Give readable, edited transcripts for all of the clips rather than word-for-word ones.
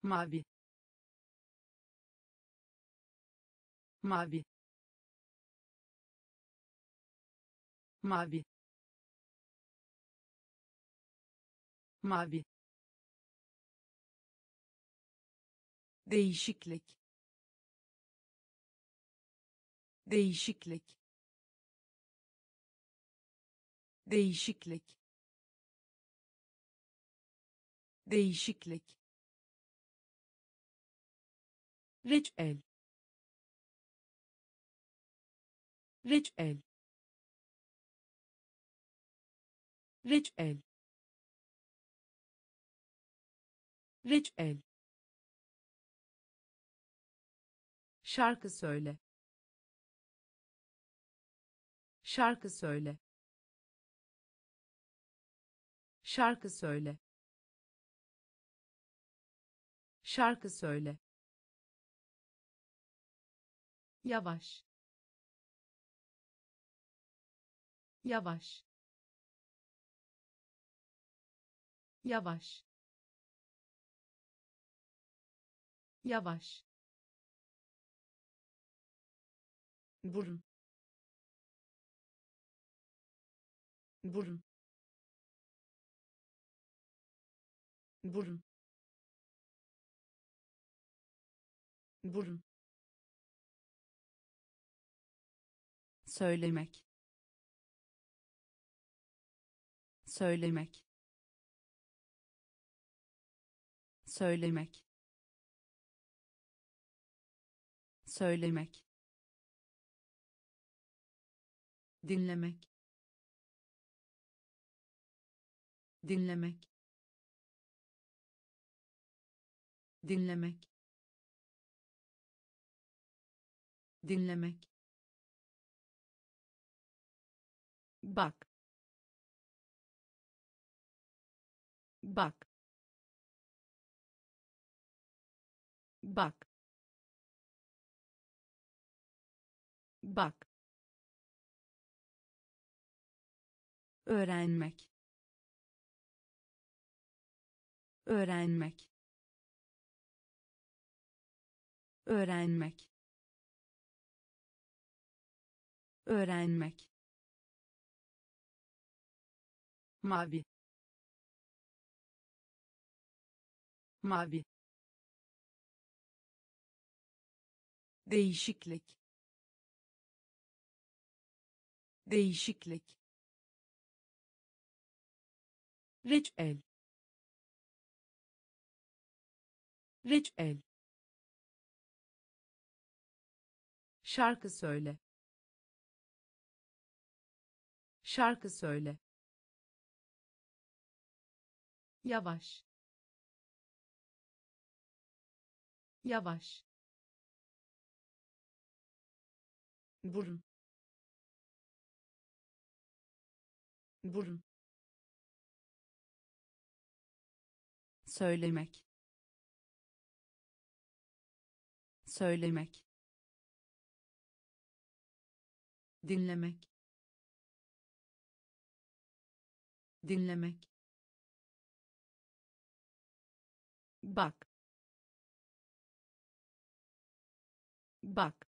mavi, mavi, mavi, mavi, değişiklik, değişiklik, değişiklik, değişiklik, reçel, reçel, reçel, reçel, şarkı söyle, şarkı söyle, şarkı söyle, şarkı söyle, yavaş, yavaş, yavaş, yavaş, burun, burun, burun, burun, söylemek, söylemek, söylemek, söylemek, dinlemek, dinlemek, dinlemek, dinlemek, bak, bak, bak, bak, öğrenmek, öğrenmek, öğrenmek, öğrenmek, mavi, mavi, değişiklik, değişiklik, reçel, reçel, şarkı söyle, şarkı söyle, yavaş, yavaş, burun, burun, söylemek, söylemek, dinlemek, dinlemek, bak, bak,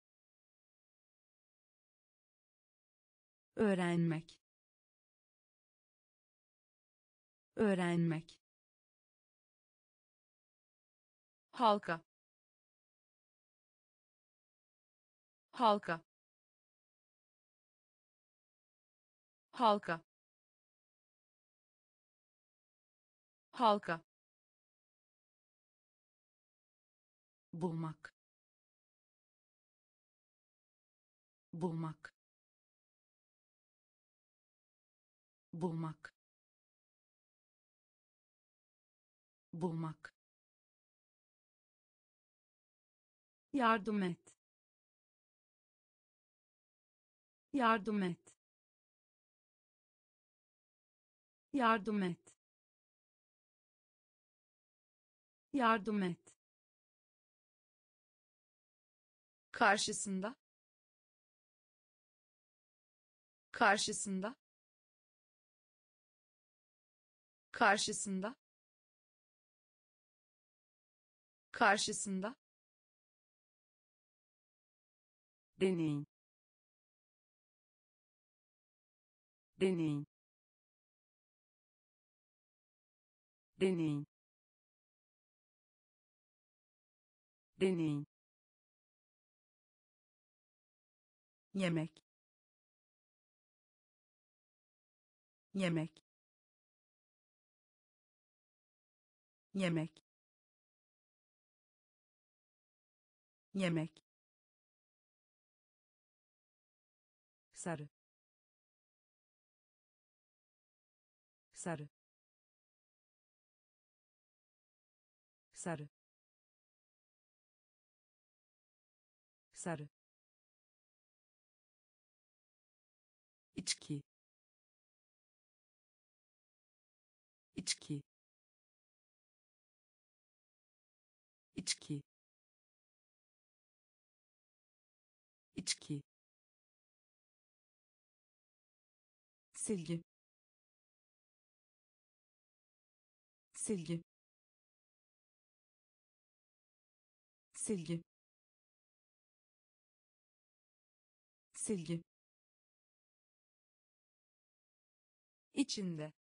öğrenmek, öğrenmek, halka, halka, halka, halka, bulmak, bulmak, bulmak, bulmak, yardım et, yardım et, yardım et, yardım et, karşısında, karşısında, karşısında, karşısında, deney, deney, deney, deney, yemek, yemek, yemek, yemek, sarı, sarı, sarı, sarı, içki, içki, içki, içki, silgi, silgi, silgi, silgi, içinde,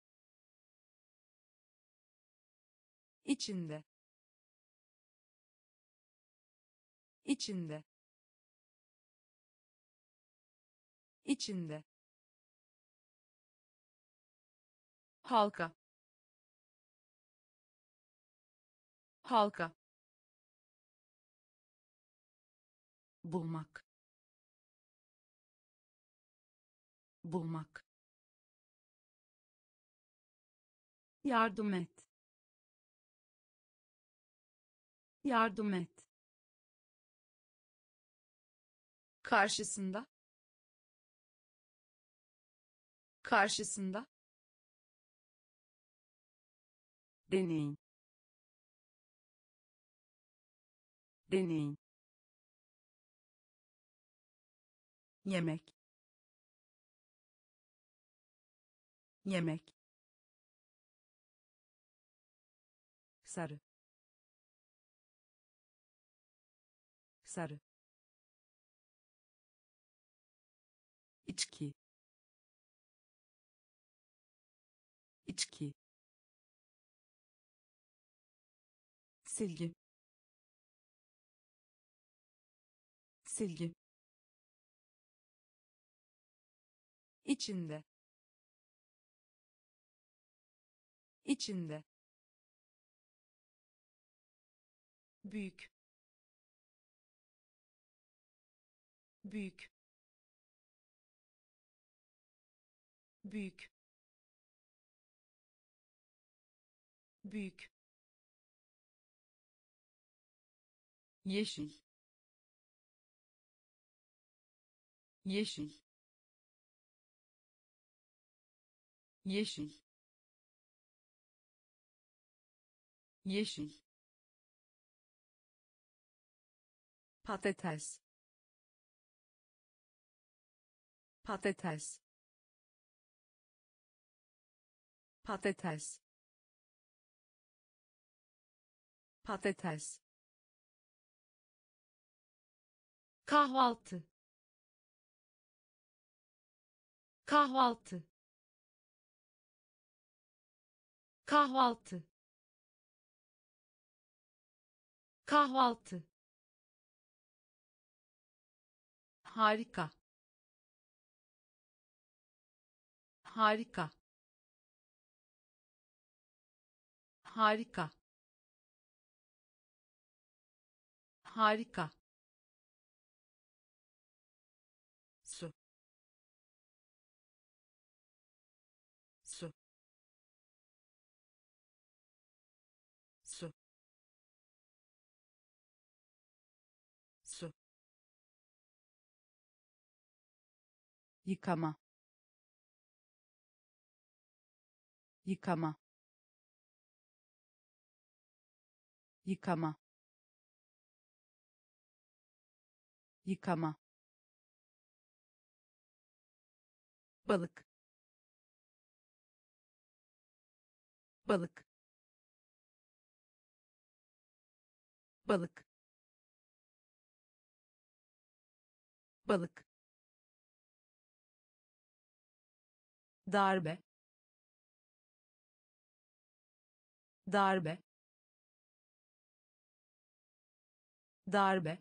içinde, içinde, içinde, halka, halka, bulmak, bulmak, yardım et, yardım et, karşısında, karşısında, deney, deney, yemek, yemek, sarı, sarı, içki, içki, silgi, silgi, içinde, içinde, büyük, büyük, büyük, büyük, yeşil, yeşil, yeşil, yeşil, patates, patates, patates, patates, kahvaltı, kahvaltı, kahvaltı, kahvaltı, harika, harika, harika, harika, su, su, su, su, yıkama, yıkama, yıkama, yıkama, balık, balık, balık, balık, darbe, darbe, darbe,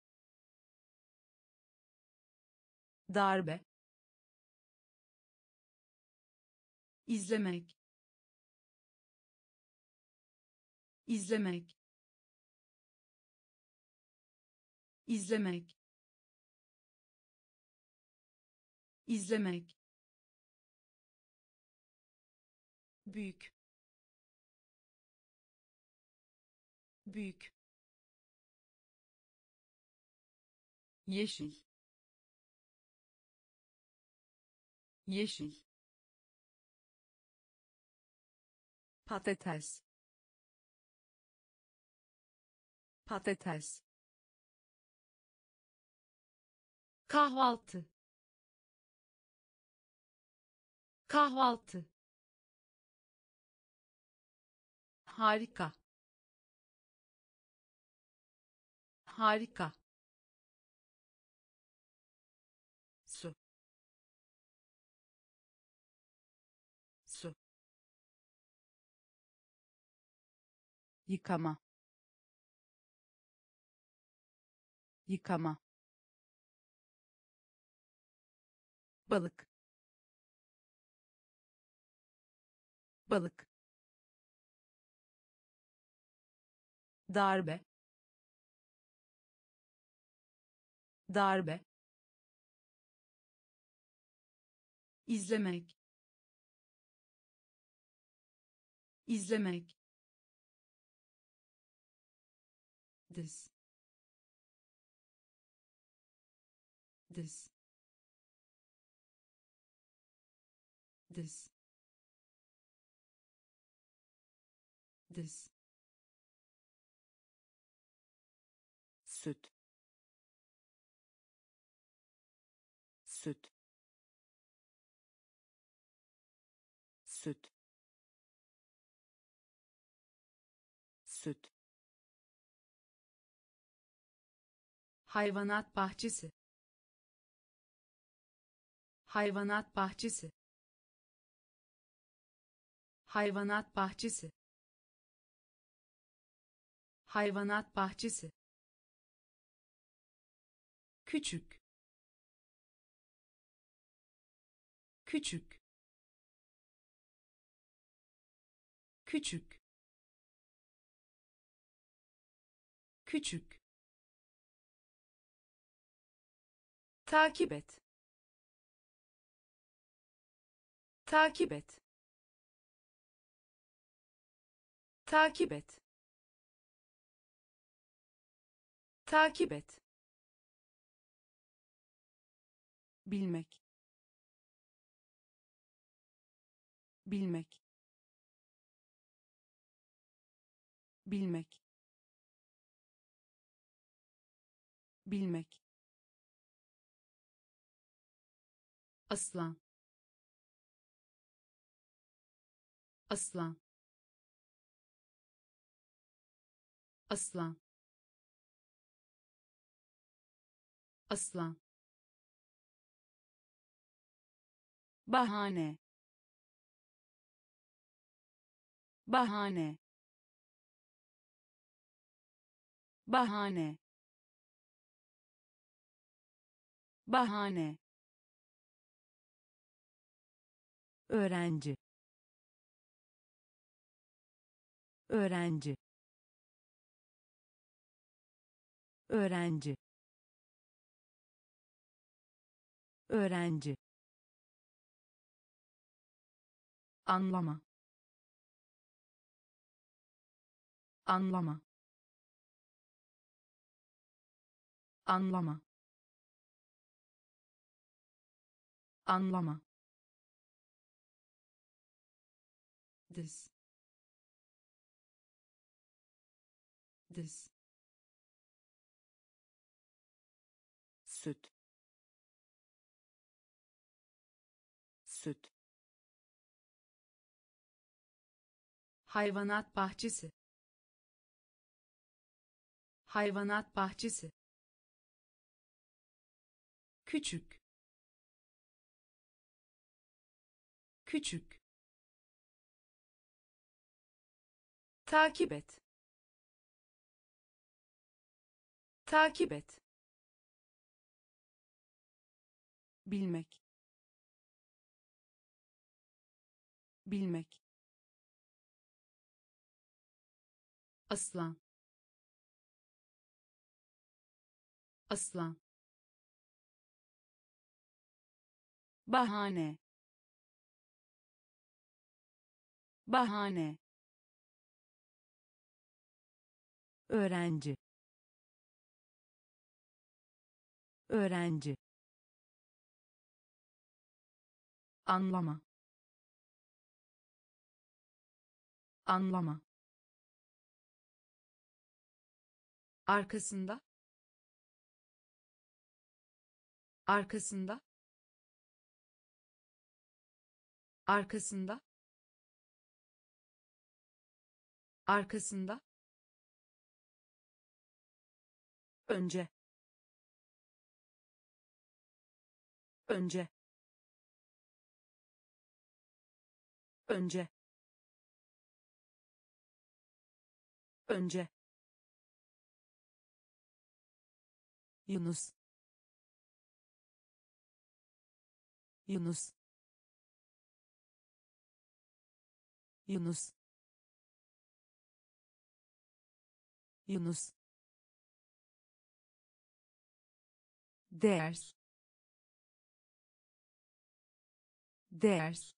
darbe, izlemek, izlemek, izlemek, izlemek, büyük, büyük, yeşil, yeşil, patates, patates, kahvaltı, kahvaltı, harika, harika, su, su, yıkama, yıkama, balık, balık, darbe, darbe, izlemek, izlemek, diz, diz, diz, diz, süt, süt, süt, süt, hayvanat bahçesi, hayvanat bahçesi, hayvanat bahçesi, hayvanat bahçesi, küçük, küçük, küçük, küçük, takip et, takip et, takip et, takip et, bilmek, bilmek, bilmek, bilmek, aslan, aslan, aslan, aslan, bahane, bahane, bahane, bahane, öğrenci, öğrenci, öğrenci, öğrenci, anlama, anlama, anlama, anlama, diz, diz, süt, süt, hayvanat bahçesi, hayvanat bahçesi, küçük, küçük, takip et, takip et, bilmek, bilmek, aslan, aslan, bahane, bahane, öğrenci, öğrenci, anlama, anlama, arkasında, arkasında, arkasında, arkasında, önce, önce, önce, önce, Yunus, Yunus, Yunus, Yunus, ders, ders,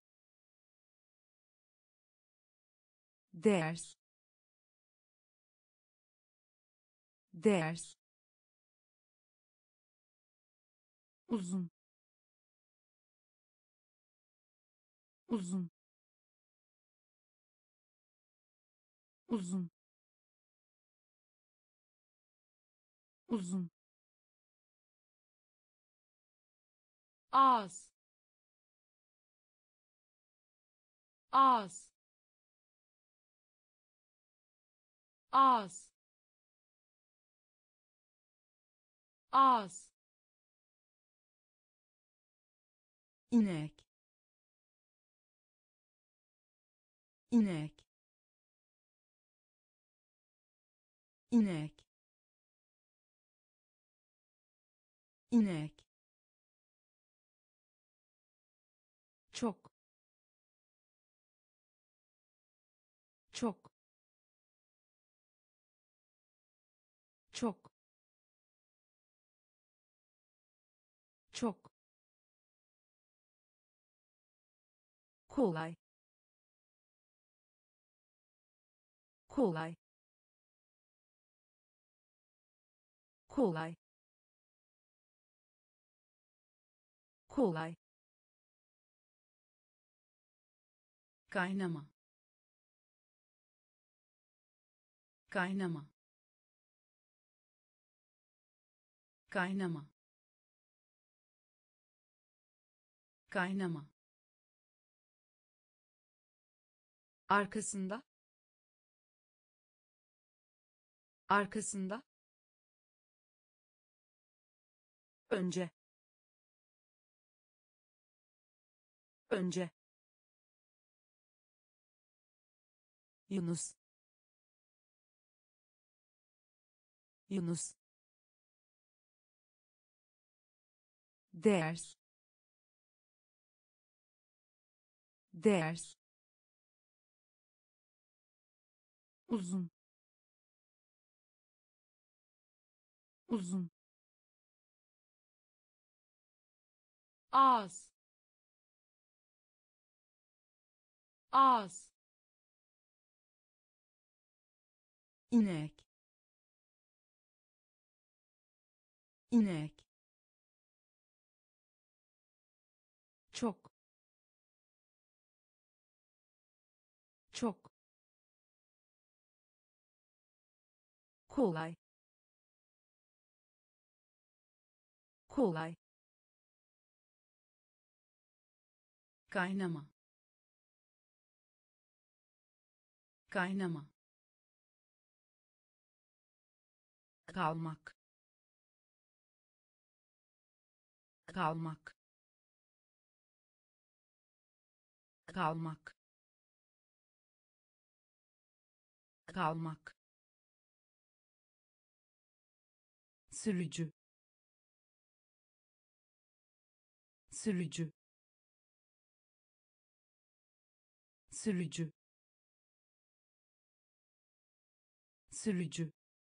ders, ders, uzun, uzun, uzun, uzun, az, az, az, az, inek, inek, inek, inek, çok, çok, çok, çok, kolay, kolay, kolay, kolay, kaynama, kaynama, kaynama, kaynama, arkasında, arkasında, önce, önce, Yunus, Yunus, ders, ders, uzun, uzun, az, az, inek, inek, çok, çok, kolay, kolay, kaynama, kaynama, kalmak kalmak kalmak kalmak sürücü sürücü sürücü sürücü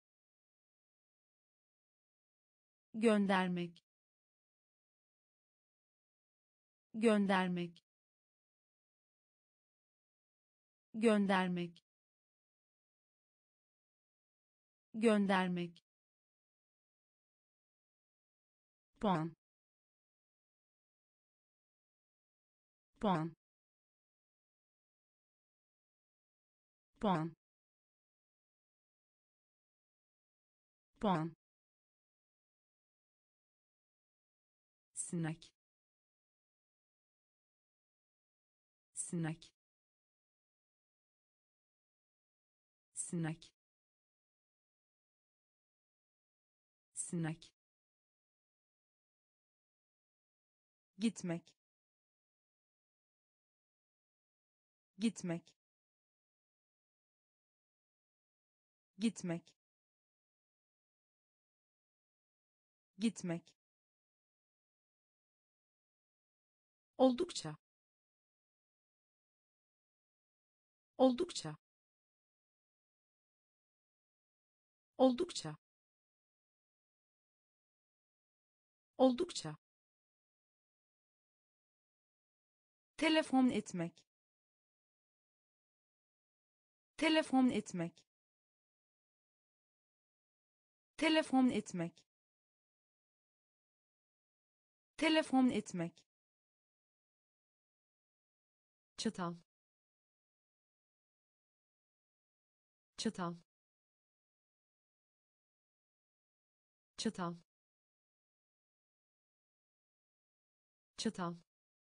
göndermek göndermek göndermek göndermek puan puan puan puan sinek sinek sinek sinek gitmek gitmek gitmek gitmek oldukça oldukça oldukça oldukça telefon etmek telefon etmek telefon etmek telefon etmek çatal çatal çatal çatal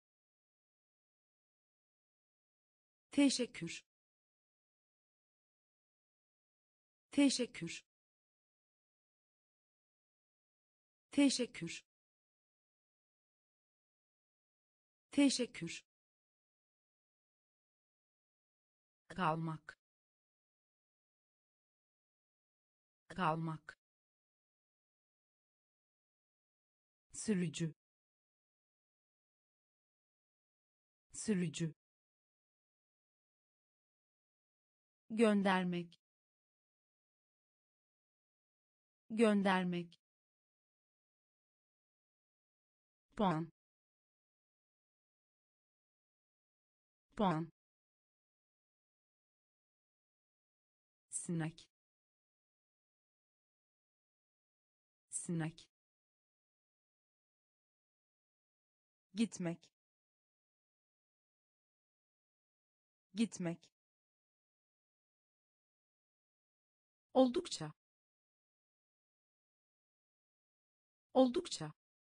teşekkür teşekkür teşekkür teşekkür kalmak kalmak sürücü sürücü göndermek göndermek puan puan sinek sinek gitmek gitmek oldukça oldukça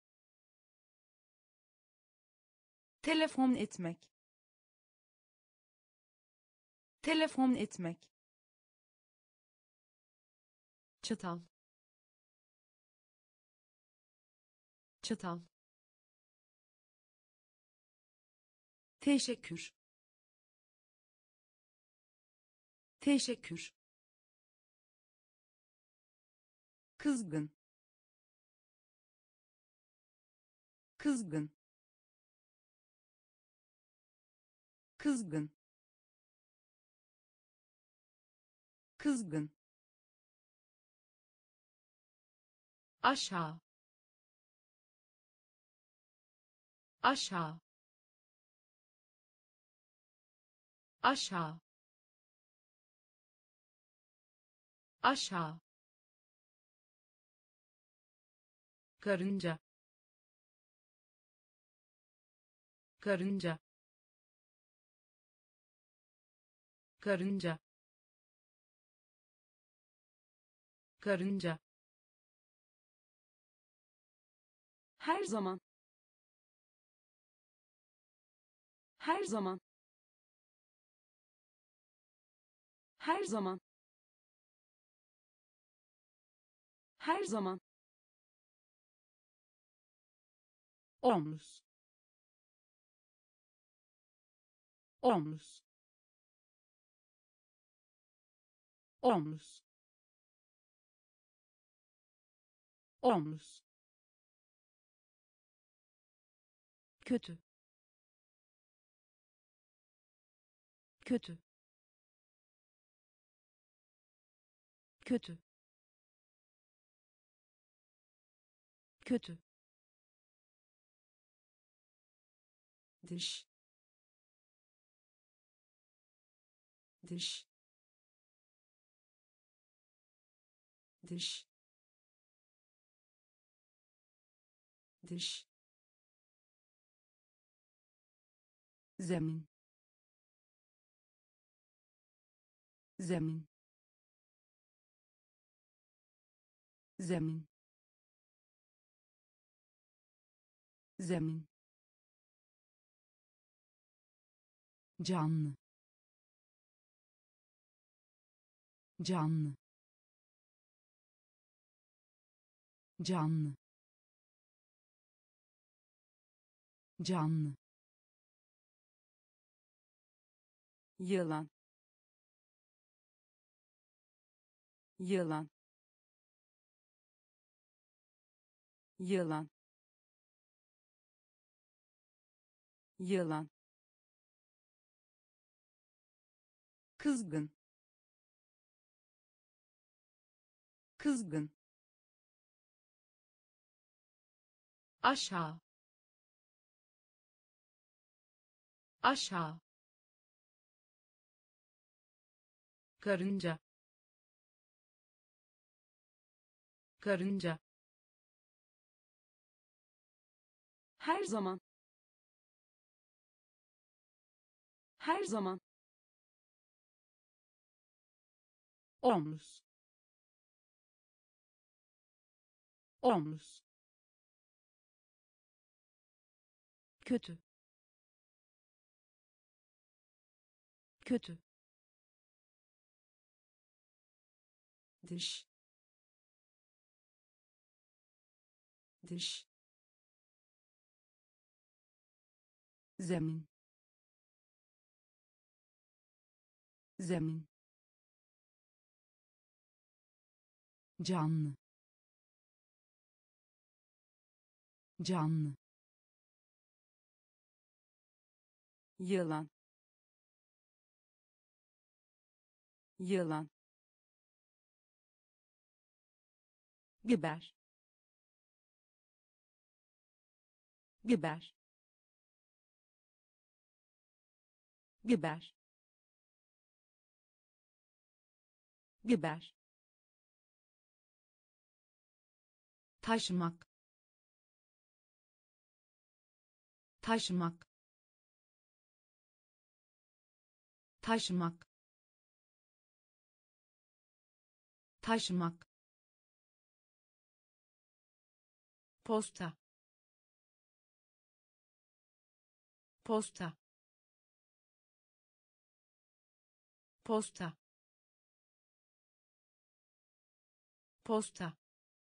telefon etmek telefon etmek çatal çatal teşekkür teşekkür kızgın kızgın kızgın kızgın aşağı aşağı aşağı aşağı karınca karınca karınca karınca her zaman her zaman her zaman Her zaman. Omuz. Omuz. Omuz. Omuz. Kötü. Kötü. Kötü. Kötü. Dış. Dış. Dış. Dış. Zemin. Zemin. Zemin. Zemin. Canlı. Canlı. Canlı. Canlı. Yılan. Yılan. Yılan. Yılan. Kızgın. Kızgın. Aşağı. Aşağı. Karınca. Karınca. Her zaman. Her zaman. Omuz. Omuz. Kötü. Kötü. Dış. Dış. Zemin. Zemin. Canlı. Canlı. Yılan. Yılan. Biber. Biber. Biber. Biber. Taşımak. Taşımak. Taşımak. Taşımak. Posta. Posta. Posta. Posta.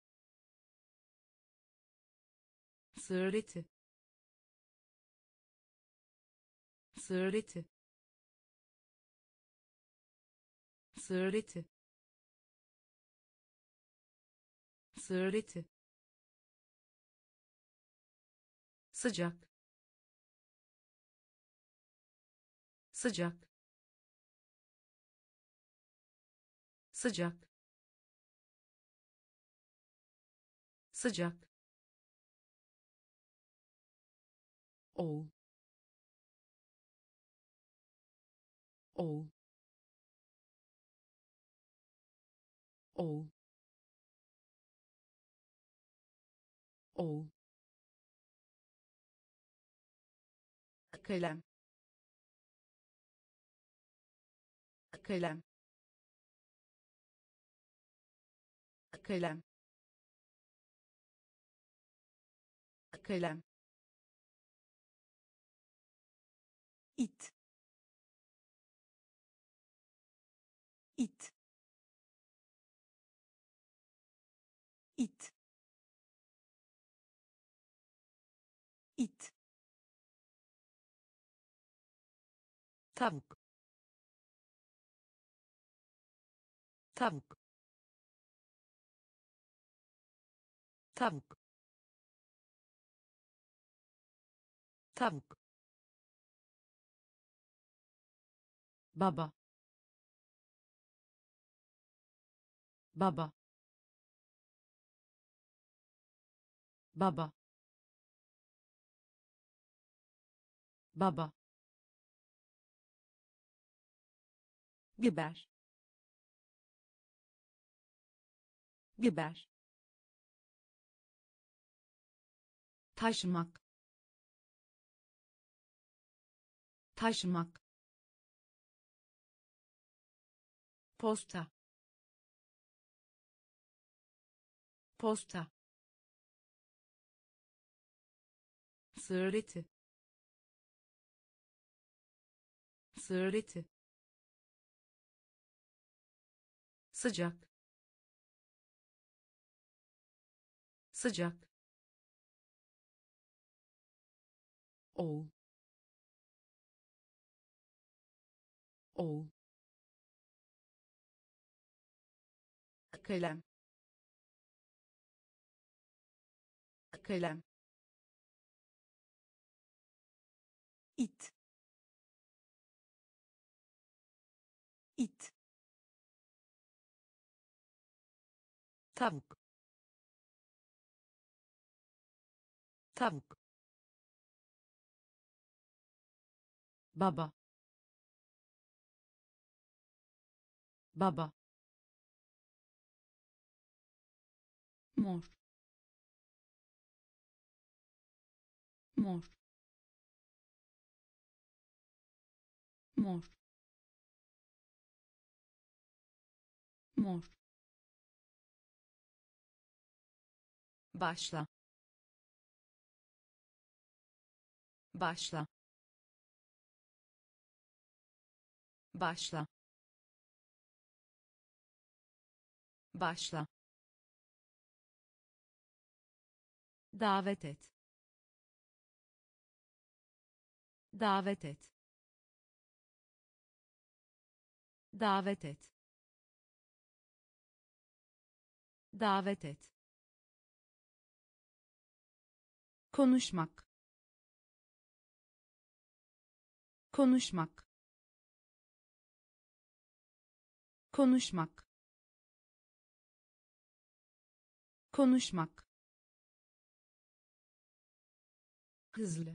Sığır eti. Sığır eti. Sığır eti. Sığır eti. Sıcak. Sıcak. Sıcak. Sıcak. Oğul. Oğul. Oğul. Oğul. Kalem. Kalem. Kalem. Kalem. it it it, it, tavuk, tavuk, tavuk, tavuk, baba, baba, baba, baba, biber, biber, taşımak, taşımak, posta, posta, sığır eti, sığır eti, sıcak, sıcak, oğul, oğul, kalem, kalem, it, it, tavuk, tavuk, baba, baba, mor, mor, mor, mor, başla, başla, başla, başla, davet et, davet et, davet et, davet et, konuşmak, konuşmak, konuşmak, konuşmak, hızlı,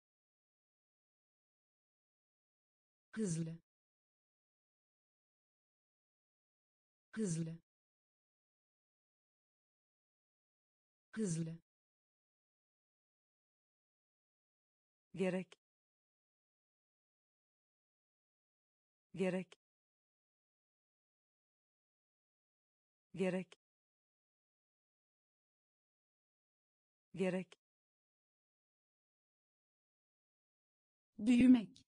hızlı, hızlı, hızlı, gerek, gerek, gerek, gerek, büyümek,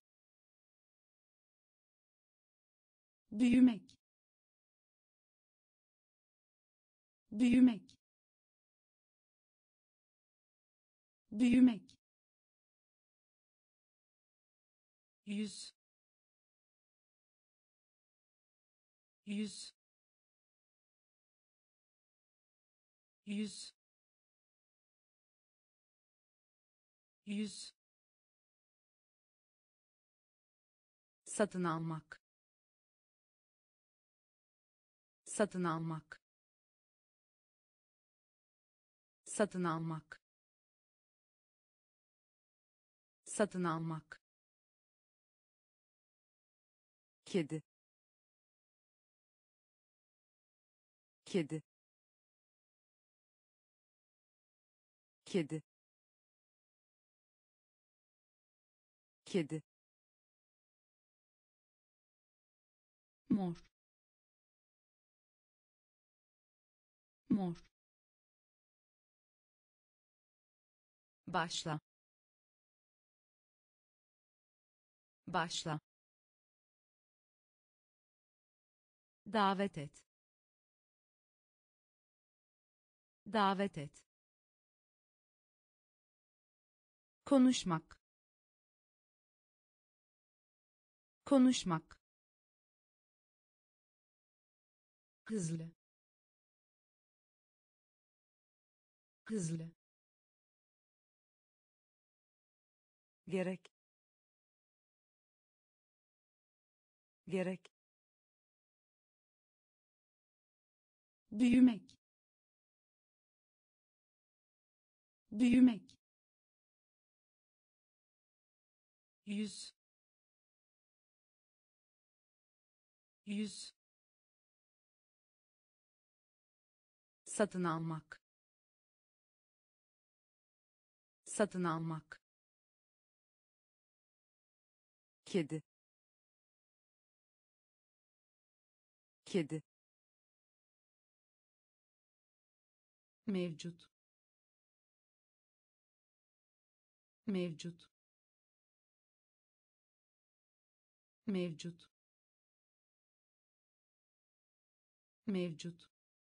büyümek, büyümek, büyümek, yüz, yüz, yüz, yüz, satın almak, satın almak, satın almak, satın almak, kedi, kedi, kedi, kedi, mor, mor, başla, başla, davet et, davet et, konuşmak, konuşmak, hızlı, hızlı, gerek, gerek, büyümek, büyümek, yüz, yüz, satın almak, satın almak, kedi, kedi, mevcut, mevcut, mevcut, mevcut,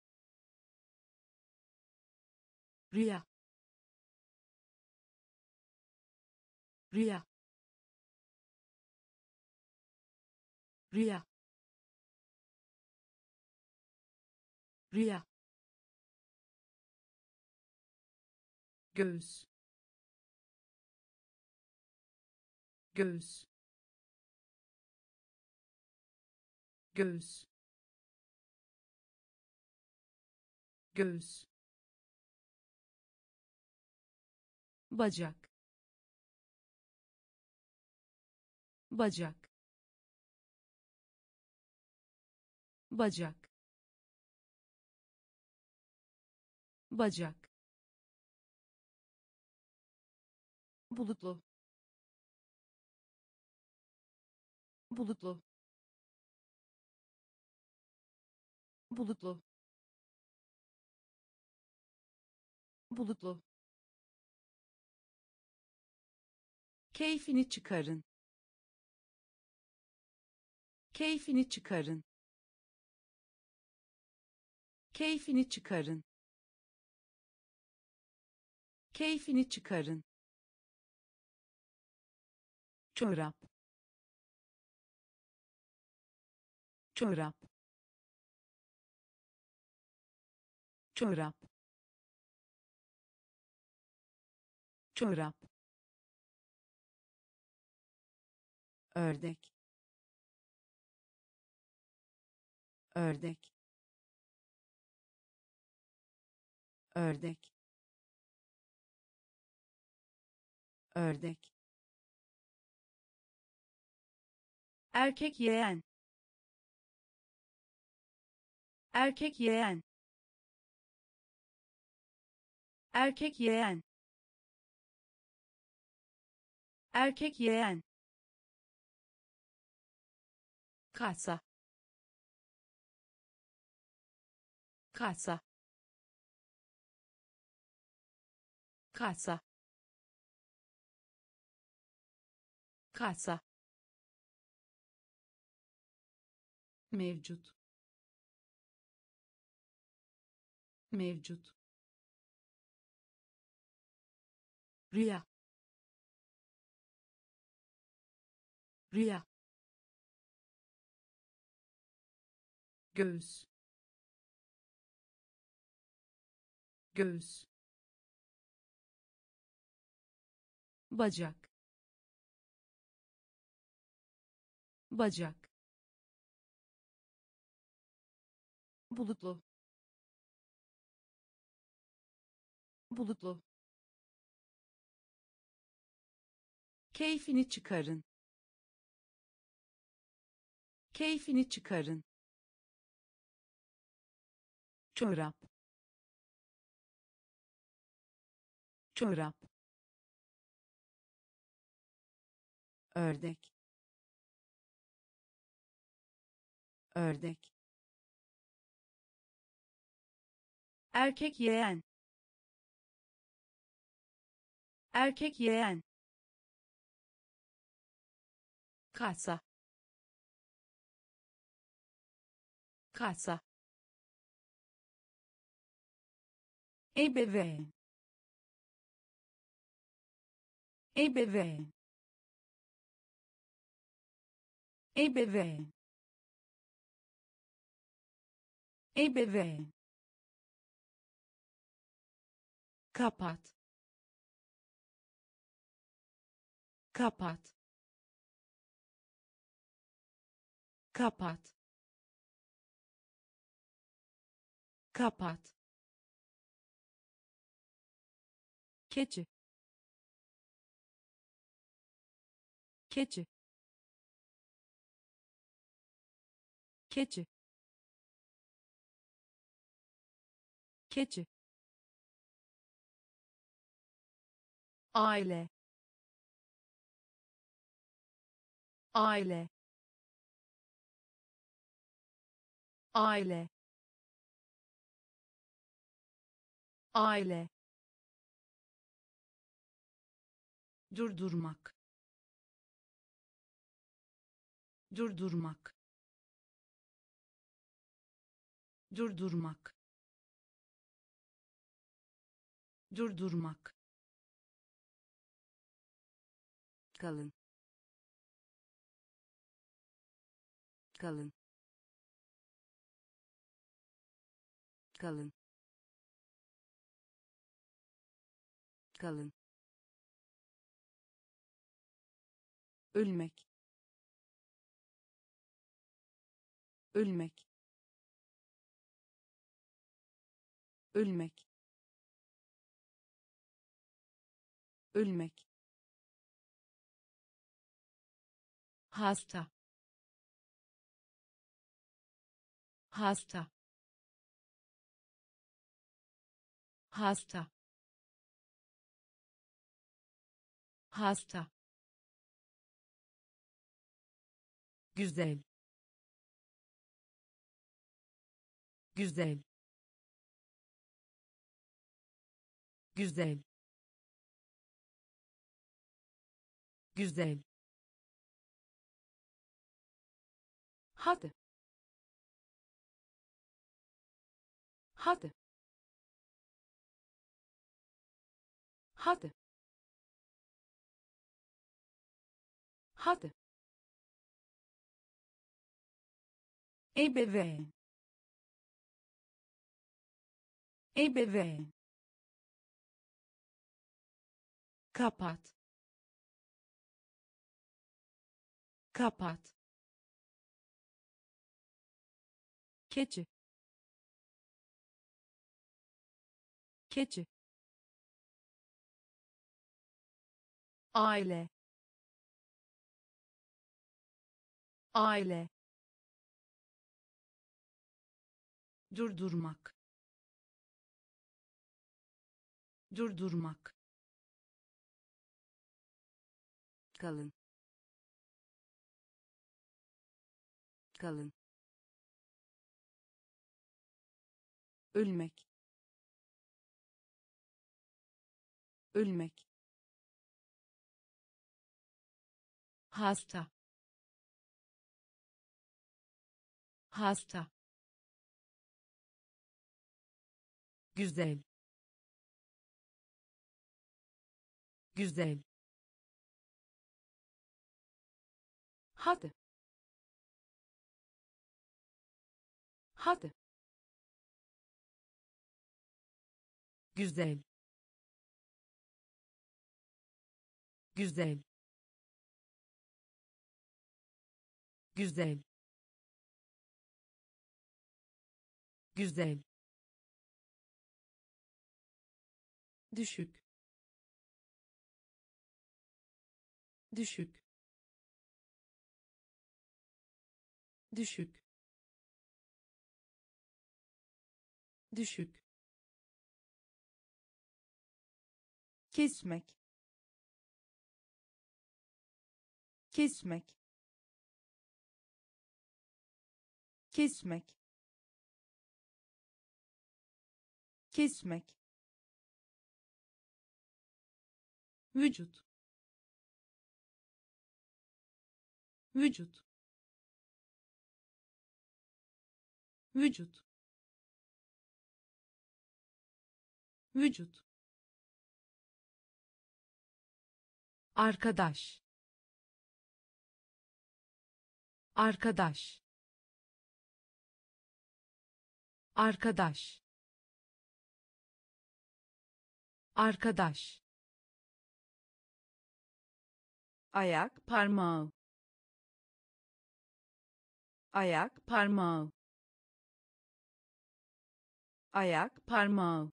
rüya, rüya, rüya, rüya, göğüs, göğüs, göğüs, göğüs, bacak, bacak, bacak, bacak, bulutlu, bulutlu, bulutlu, bulutlu, keyfini çıkarın, keyfini çıkarın, keyfini çıkarın, keyfini çıkarın, çorap, çorap, çorap, çorap, ördek, ördek, ördek, ördek, erkek yeğen, erkek yeğen, erkek yeğen, erkek yeğen, kasa, kasa, kasa, kasa, mevcut, mevcut, rüya, rüya, göğüs, göğüs, bacak, bacak, bulutlu, bulutlu, keyfini çıkarın, keyfini çıkarın, çorap, çorap, ördek, ördek, erkek yeğen, erkek yeğen, kasa, kasa, ebeveyn ebeveyn ebeveyn ebeveyn kapat kapat kapat kapat keçi keçi keçi keçi aile aile aile aile durdurmak durdurmak durdurmak durdurmak kalın kalın kalın kalın ölmek ölmek ölmek ölmek hasta hasta hasta hasta güzel güzel güzel güzel hadi hadi hadi hadi ebeveyn ebeveyn kapat kapat keçi keçi aile aile durdurmak durdurmak kalın kalın ölmek ölmek hasta hasta güzel güzel hadi hadi güzel güzel güzel güzel düşük düşük düşük düşük kesmek kesmek kesmek kesmek vücut vücut vücut vücut, arkadaş, arkadaş, arkadaş, arkadaş, ayak, parmağı, ayak, parmağı, ayak, parmağı,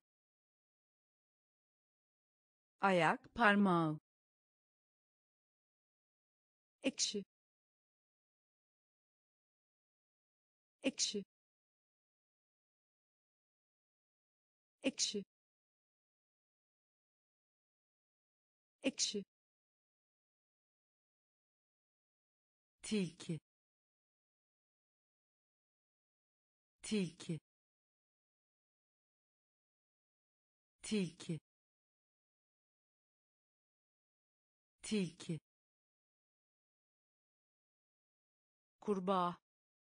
ayak, parmağı, ekşi, ekşi, ekşi, ekşi, tilki, tilki, tilki, tilki, kurbağa,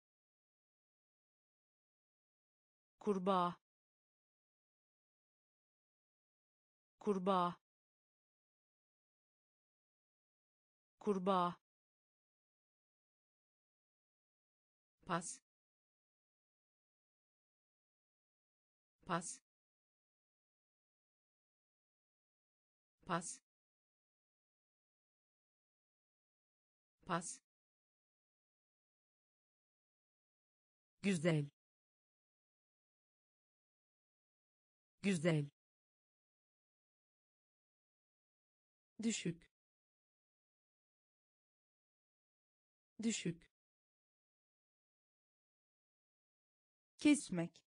kurbağa, kurbağa, kurbağa, pas, pas, pas, pas, güzel, güzel, düşük, düşük, kesmek,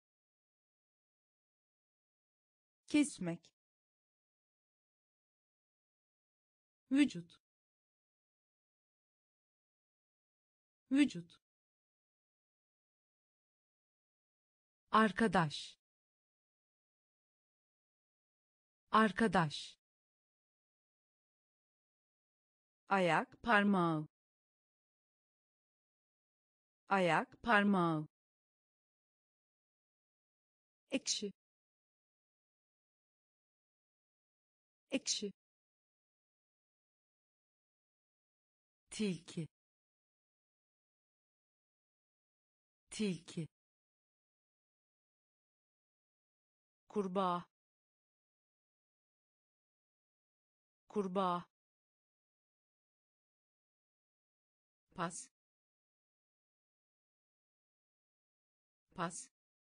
kesmek, vücut, vücut, arkadaş, arkadaş, ayak, parmağı, ayak, parmağı, ekşi, ekşi, tilki, tilki, kurbağa, kurbağa, pas, pas,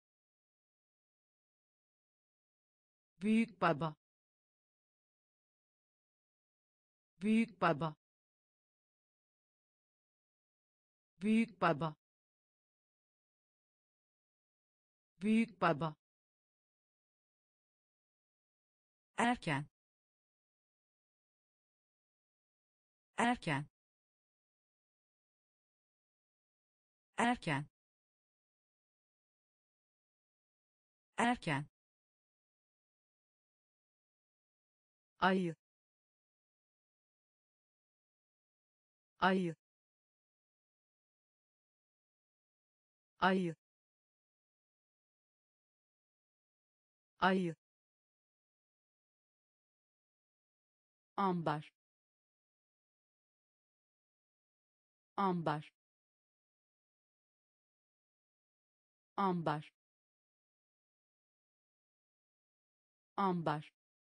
büyük baba, büyük baba, büyük baba, büyük baba, erken, erken, erken, erken, ayı, ayı, ayı, ayı, ambar, ambar, ambar, ambar,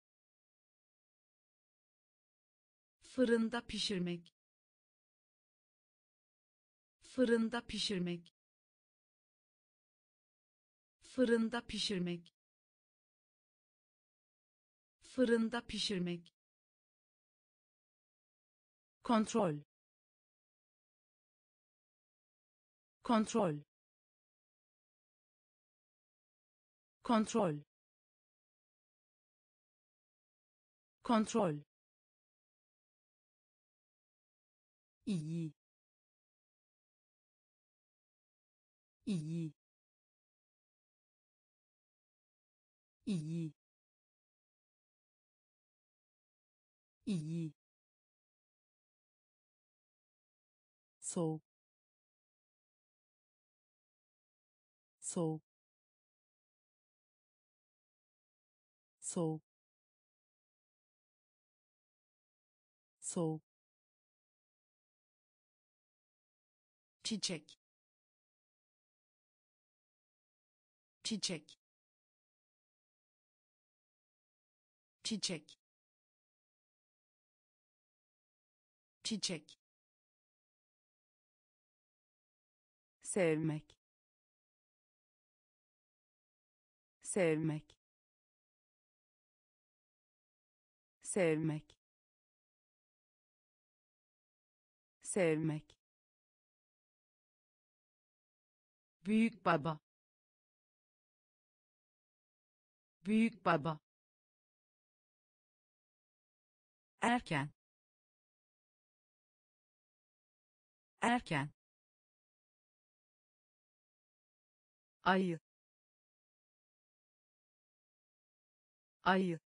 fırında pişirmek, fırında pişirmek, fırında pişirmek, fırında pişirmek, kontrol, kontrol, kontrol, kontrol, iyi, iyi, iyi, iyi, soğuk, soğuk, soğuk soğuk çiçek çiçek çiçek çiçek sevmek sevmek sevmek sevmek büyük baba büyük baba erken erken ayı ayı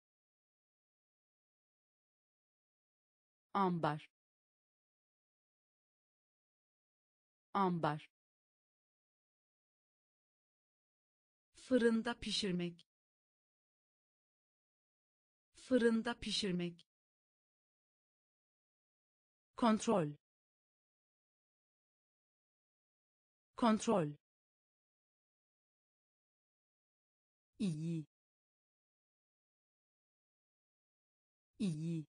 ambar ambar fırında pişirmek fırında pişirmek kontrol kontrol iyi iyi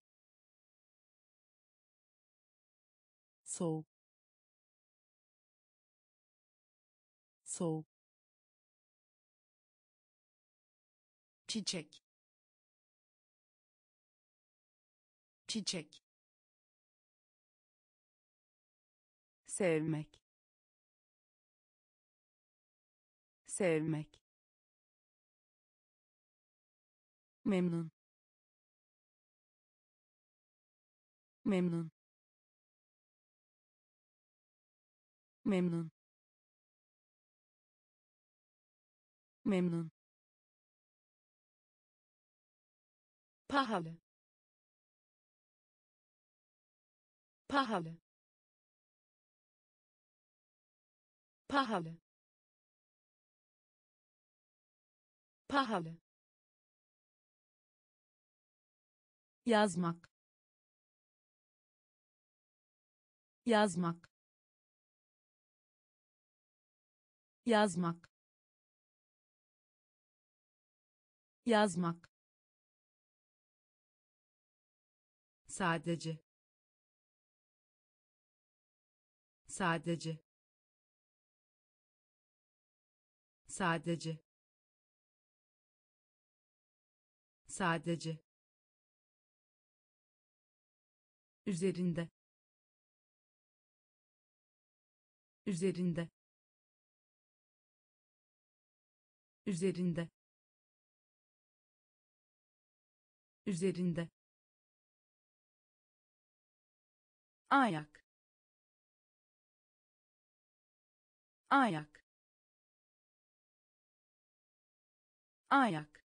soğuk soğuk çiçek çiçek sevmek sevmek memnun memnun memnun memnun pahalı pahalı pahalı pahalı yazmak yazmak yazmak yazmak sadece sadece sadece sadece üzerinde üzerinde üzerinde üzerinde ayak ayak ayak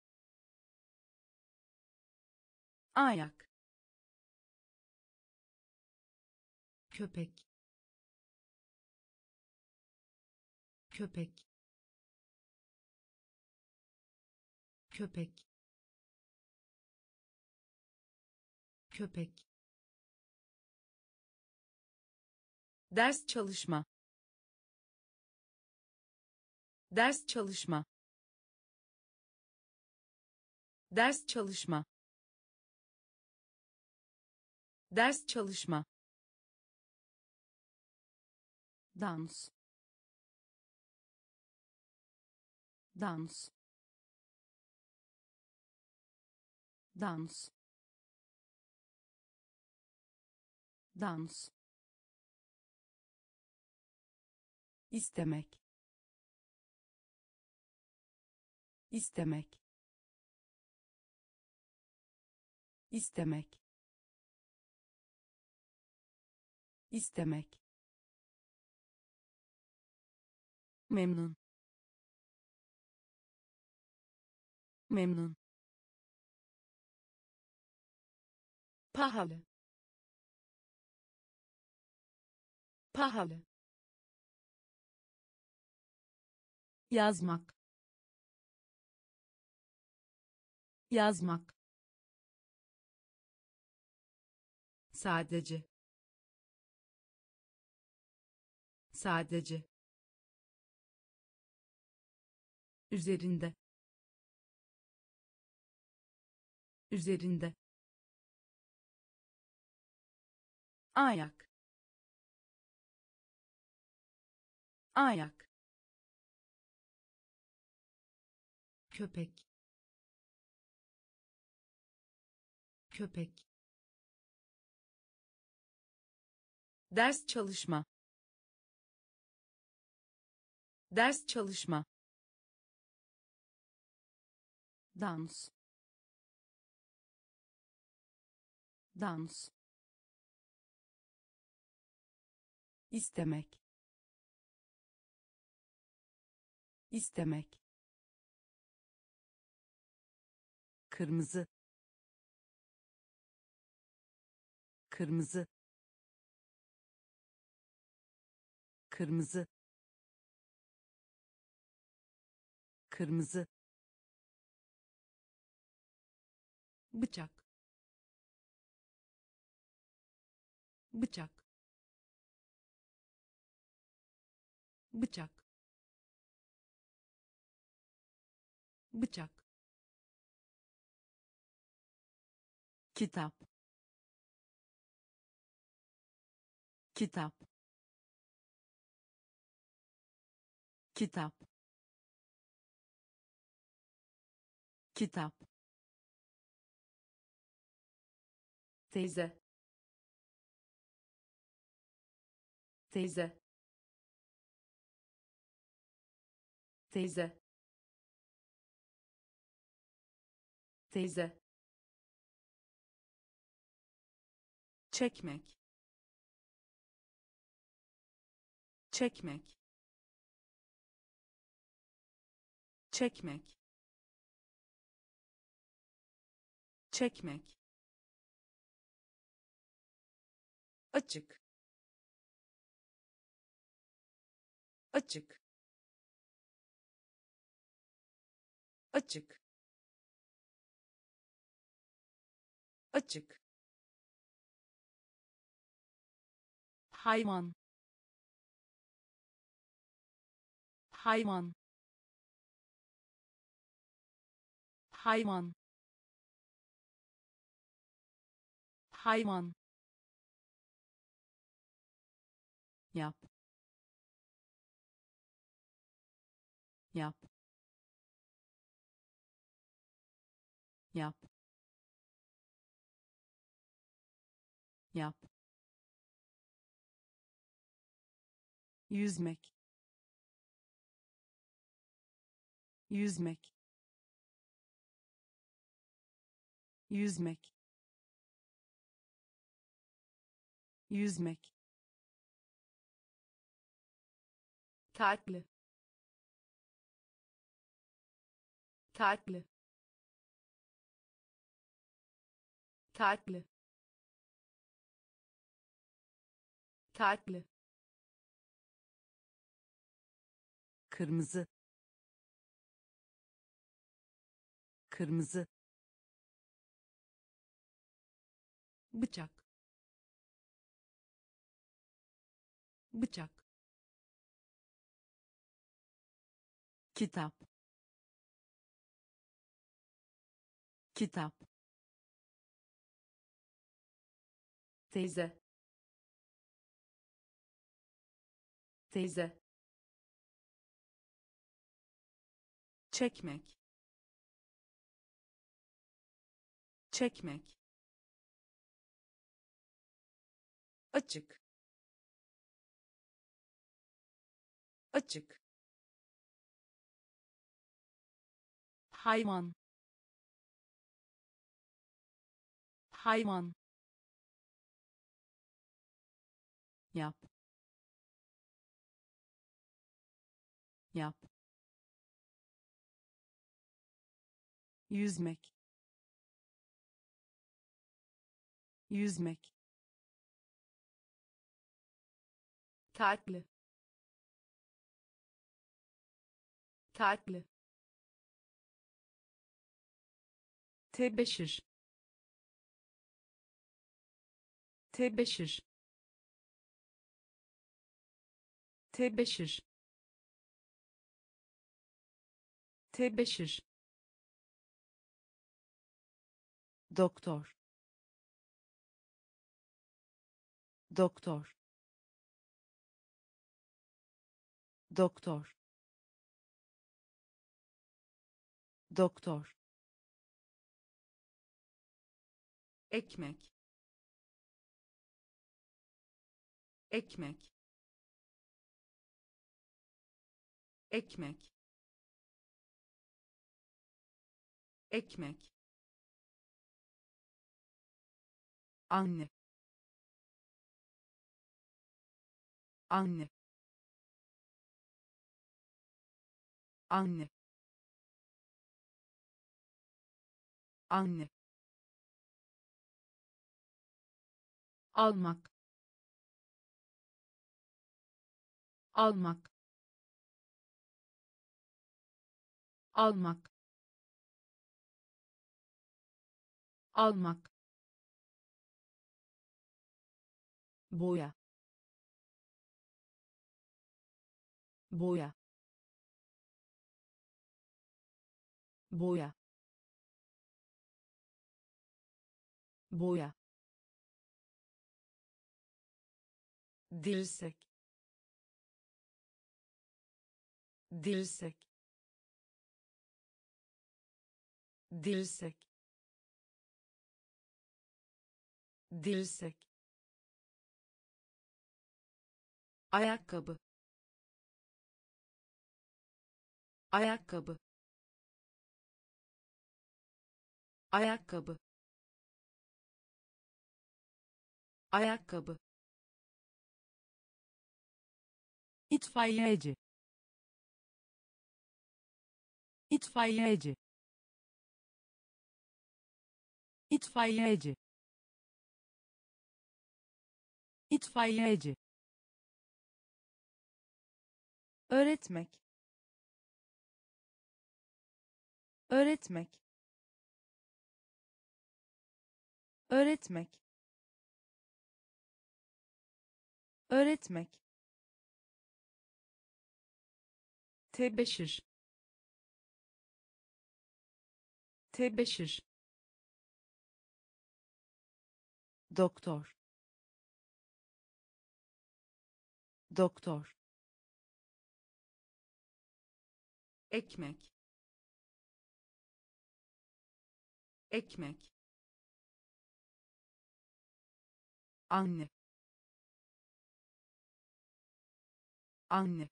ayak köpek köpek köpek köpek ders çalışma ders çalışma ders çalışma ders çalışma dans dans dans dans istemek istemek istemek istemek memnun memnun pahalı pahalı yazmak yazmak, sadece, sadece, üzerinde, üzerinde, ayak, ayak, köpek, köpek, ders çalışma, ders çalışma, dans, dans, istemek, istemek, kırmızı, kırmızı, kırmızı, kırmızı, bıçak, bıçak, bıçak, bıçak, kitap, kitap, kitap, kitap, teyze, teyze, teyze, teyze, çekmek, çekmek, çekmek, çekmek, açık, açık, açık, açık, hayvan, hayvan, hayvan, hayvan, yap, yap, yap, yap, yüzmek, yüzmek, yüzmek, yüzmek, tatlı, tatlı, tatlı, tatlı, kırmızı, kırmızı, bıçak, bıçak, kitap, kitap, teyze, teyze, çekmek, çekmek, açık, açık, hayvan, hayvan, yap, yap, yüzmek, yüzmek, tatlı, tatlı, tebeşir tebeşir tebeşir tebeşir doktor doktor doktor doktor ekmek ekmek ekmek ekmek anne anne anne anne almak almak almak almak boya boya boya boya dirsek dirsek dirsek dirsek ayakkabı ayakkabı ayakkabı ayakkabı itfaiyeci itfaiyeci itfaiyeci itfaiyeci öğretmek öğretmek öğretmek öğretmek tebeşir tebeşir doktor doktor ekmek ekmek anne anne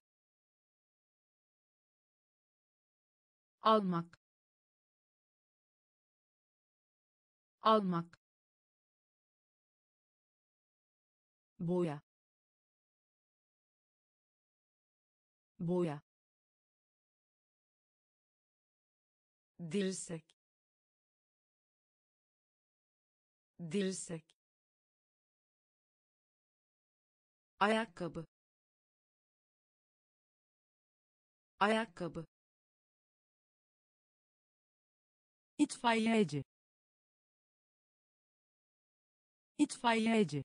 almak almak boya boya dirsek dirsek ayakkabı ayakkabı itfaiyeci itfaiyeci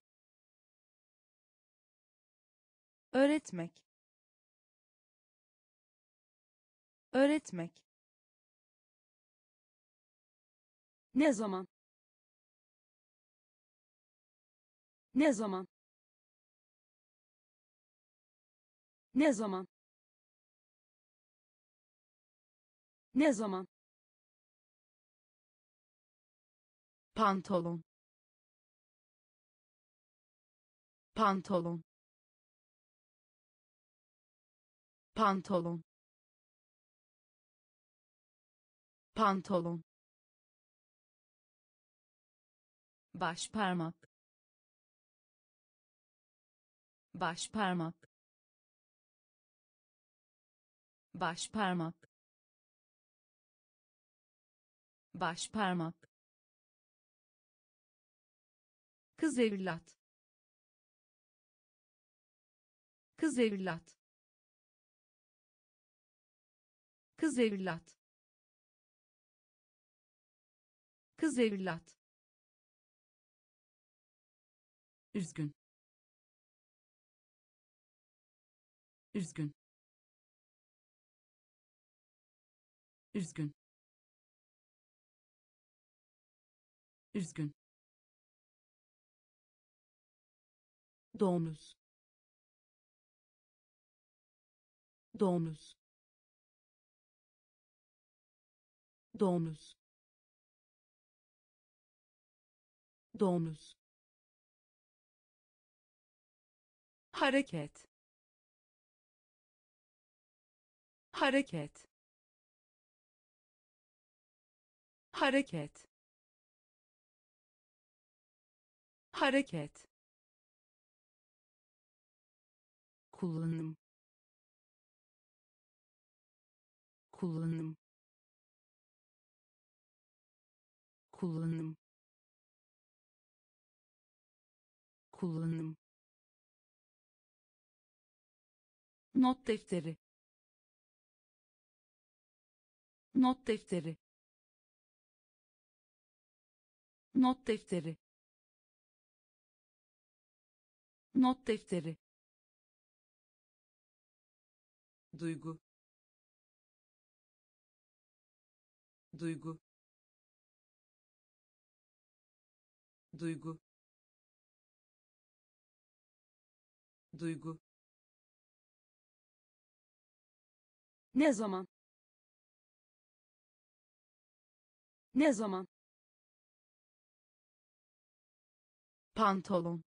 öğretmek öğretmek ne zaman ne zaman ne zaman ne zaman pantolon pantolon pantolon pantolon başparmak başparmak başparmak başparmak kız evlat kız evlat kız evlat Kız evlat. Üzgün. Üzgün. Üzgün. Üzgün. Domuz. Domuz. Domuz. Domuz. Hareket. Hareket. Hareket. Hareket. Kullanım. Kullanım. Kullanım. Kullanım. Not defteri. Not defteri. Not defteri. Not defteri. Duygu. Duygu. Duygu. Duygu. Ne zaman? Ne zaman? Pantolon.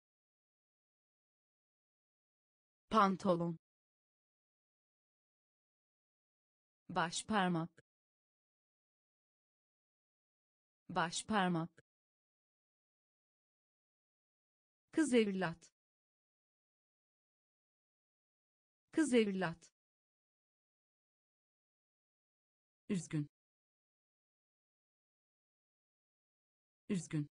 Pantolon. Baş parmak. Baş parmak. Kız evlat. Kız evlat. Üzgün. Üzgün.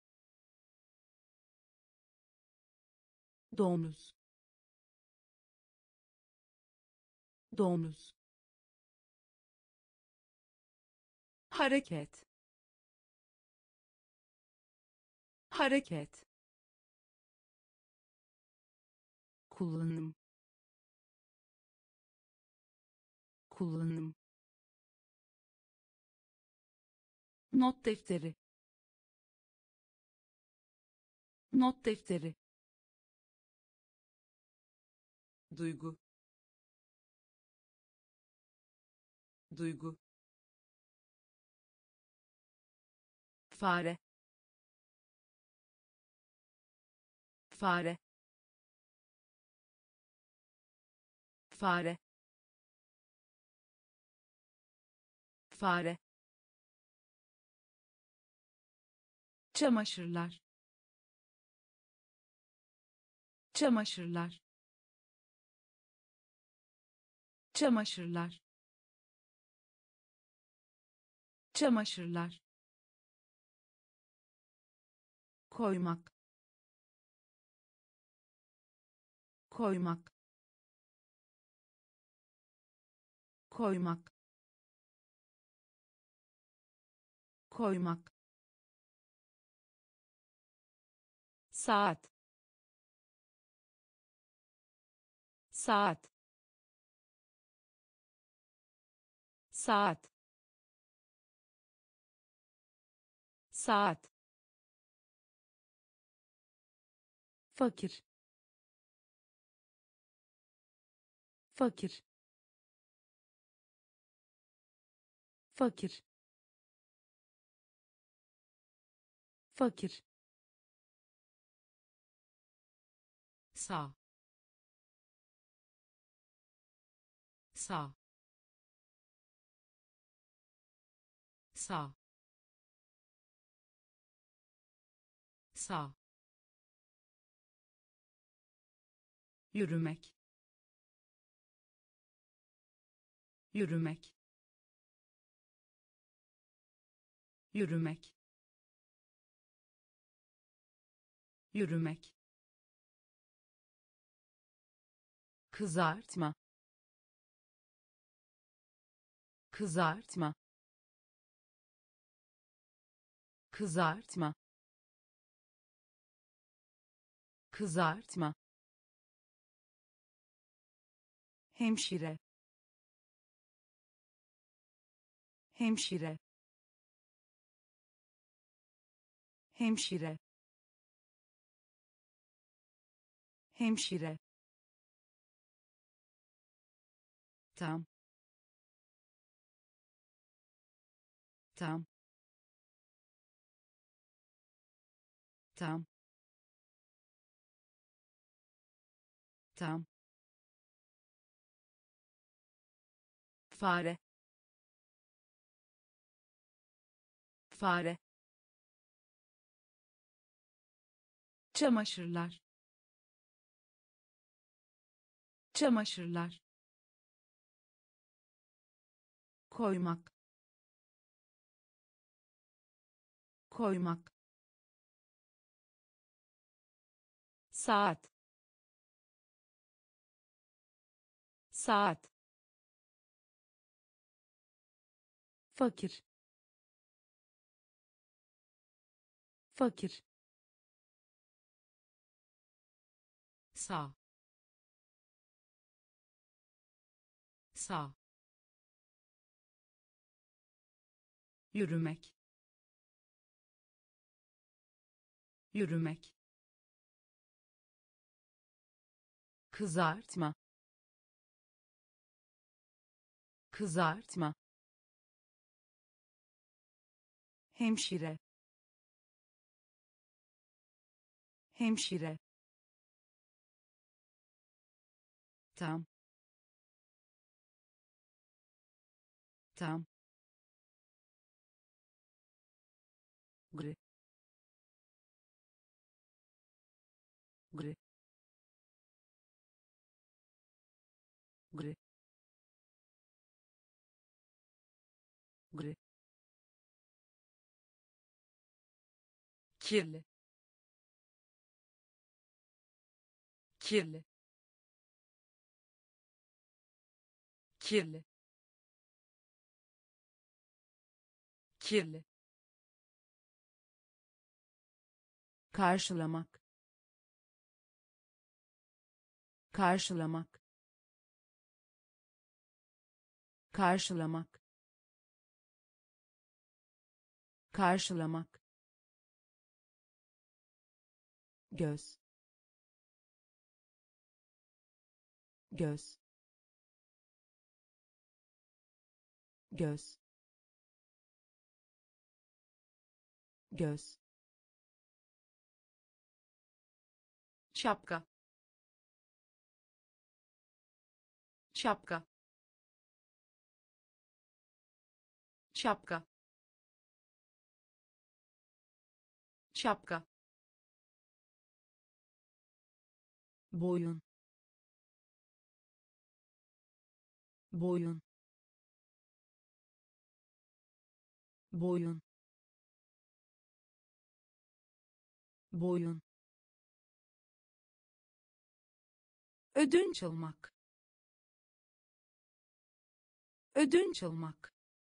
Domuz. Domuz. Hareket. Hareket. Kullanım. Kullanım. Not defteri. Not defteri. Duygu. Duygu. Fare. Fare. Fare. Fare. Çamaşırlar. Çamaşırlar. Çamaşırlar. Çamaşırlar. Koymak. Koymak. Koymak. Koymak. Saat. Saat. Saat. Saat. Fakir. Fakir. Fakir. Fakir. Sağ. Sağ. Sağ. Sağ. Yürümek. Yürümek. Yürümek. Yürümek. Kızartma. Kızartma. kızartma, kızartma, hemşire, hemşire, hemşire, hemşire, tam, tam, tam, tam, fare, fare, çamaşırlar, çamaşırlar, koymak, koymak, saat, saat, fakir, fakir, sağ, sağ, yürümek, yürümek, kızartma, kızartma, hemşire, hemşire, tam, tam, gri, gri, gri, gri, kirli, kirli, kirli, kirli, karşılamak, karşılamak, karşılamak, karşılamak, göz, göz, göz, göz, şapka, şapka, şapka, şapka, boyun, boyun, boyun, boyun, ödünç almak, ödünç almak,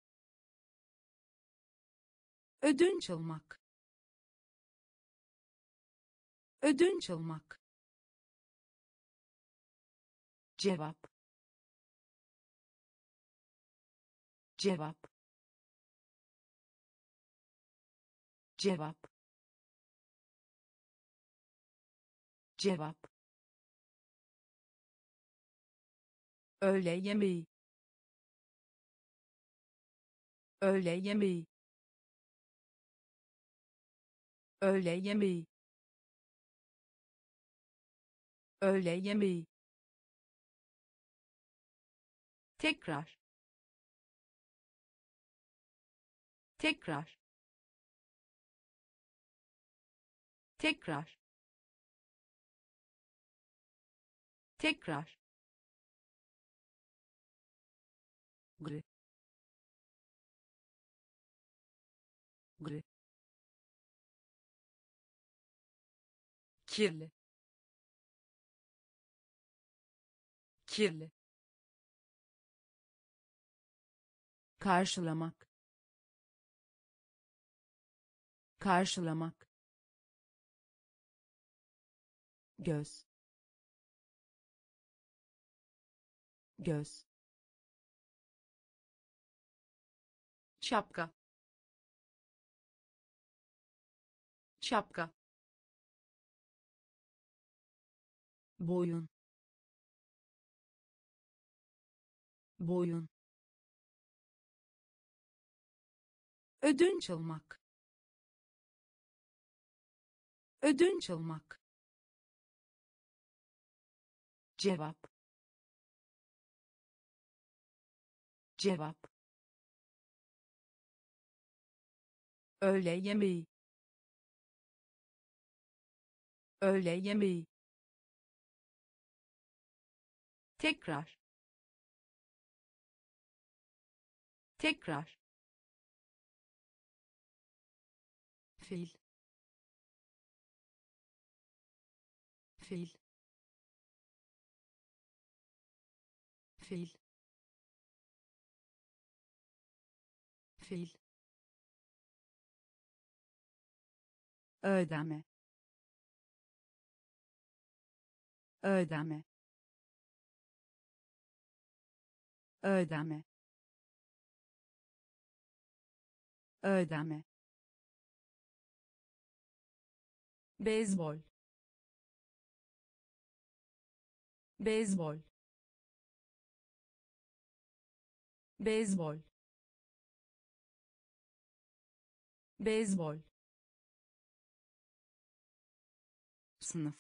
ödünç almak, ödünç almak, cevap, cevap, cevap, cevap, öğle yemeği, öğle yemeği, öğle yemeği, öğle yemeği, tekrar, tekrar, tekrar, tekrar, gri, gri, kirli, kirli, karşılamak, karşılamak, göz, göz, şapka, şapka, boyun, boyun, ödünç almak, ödünç almak, cevap, cevap, öğle yemeği, öğle yemeği, tekrar, tekrar, fil, fil, fil, fil, ödeme, ödeme, ödeme, ödeme, beyzbol, beyzbol, beyzbol, beyzbol, sınıf,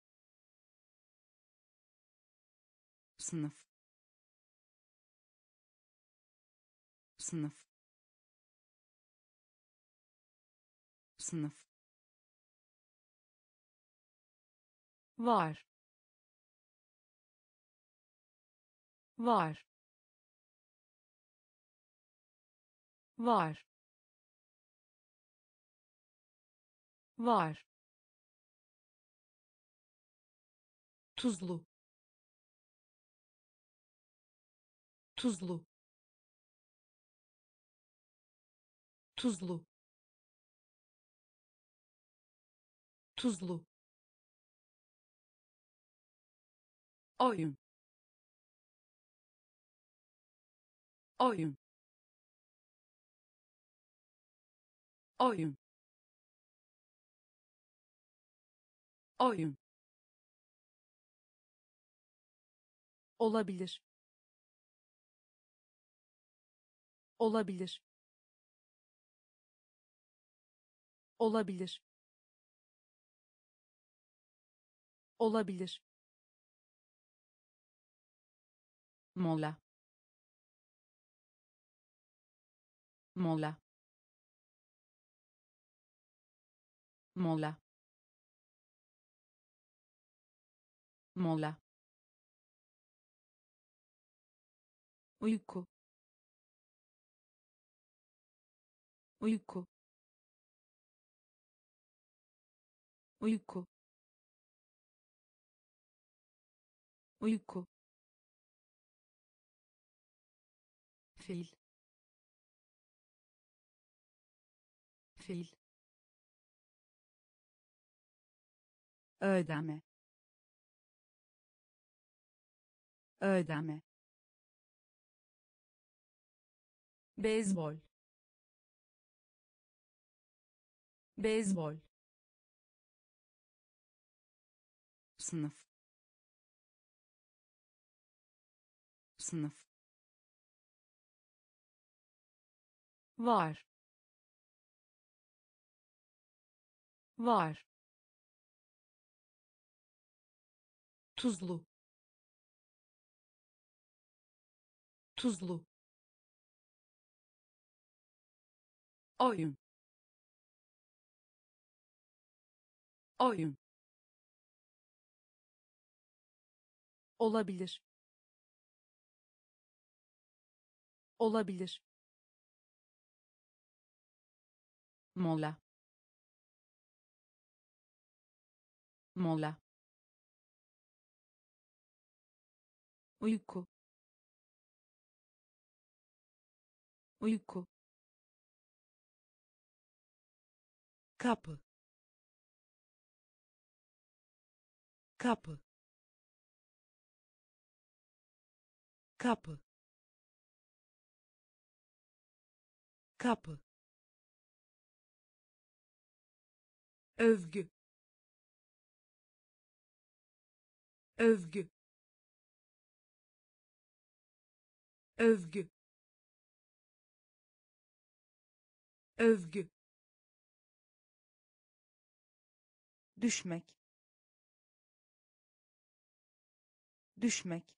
sınıf, sınıf, sınıf, var, var, var, var, tuzlu, tuzlu, tuzlu, tuzlu, oyun, oyun, oyun, oyun, olabilir, olabilir, olabilir, olabilir, mola, mola, mola, mola, uyku, uyku, uyku, uyku, fil, fil, ödeme, ödeme, beyzbol, beyzbol, sınıf, sınıf, var, var, tuzlu, tuzlu, oyun, oyun, olabilir, olabilir, mola, mola, uyku, uyku, kapı kapı kapı kapı övgü övgü övgü övgü düşmek düşmek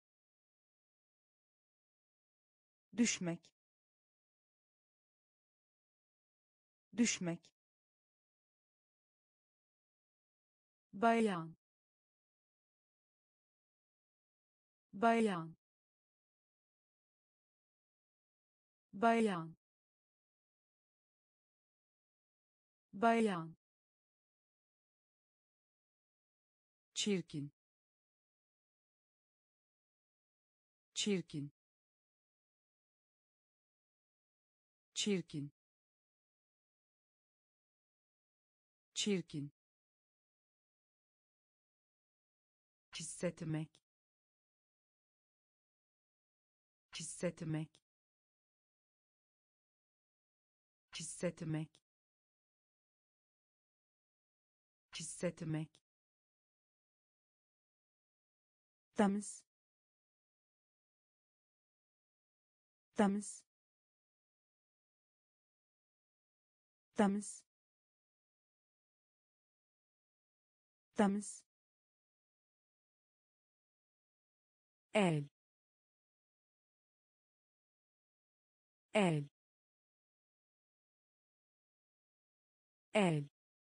düşmek düşmek bayan bayan bayan bayan çirkin çirkin çirkin çirkin hissetmek hissetmek hissetmek hissetmek temiz temiz temiz temiz el el el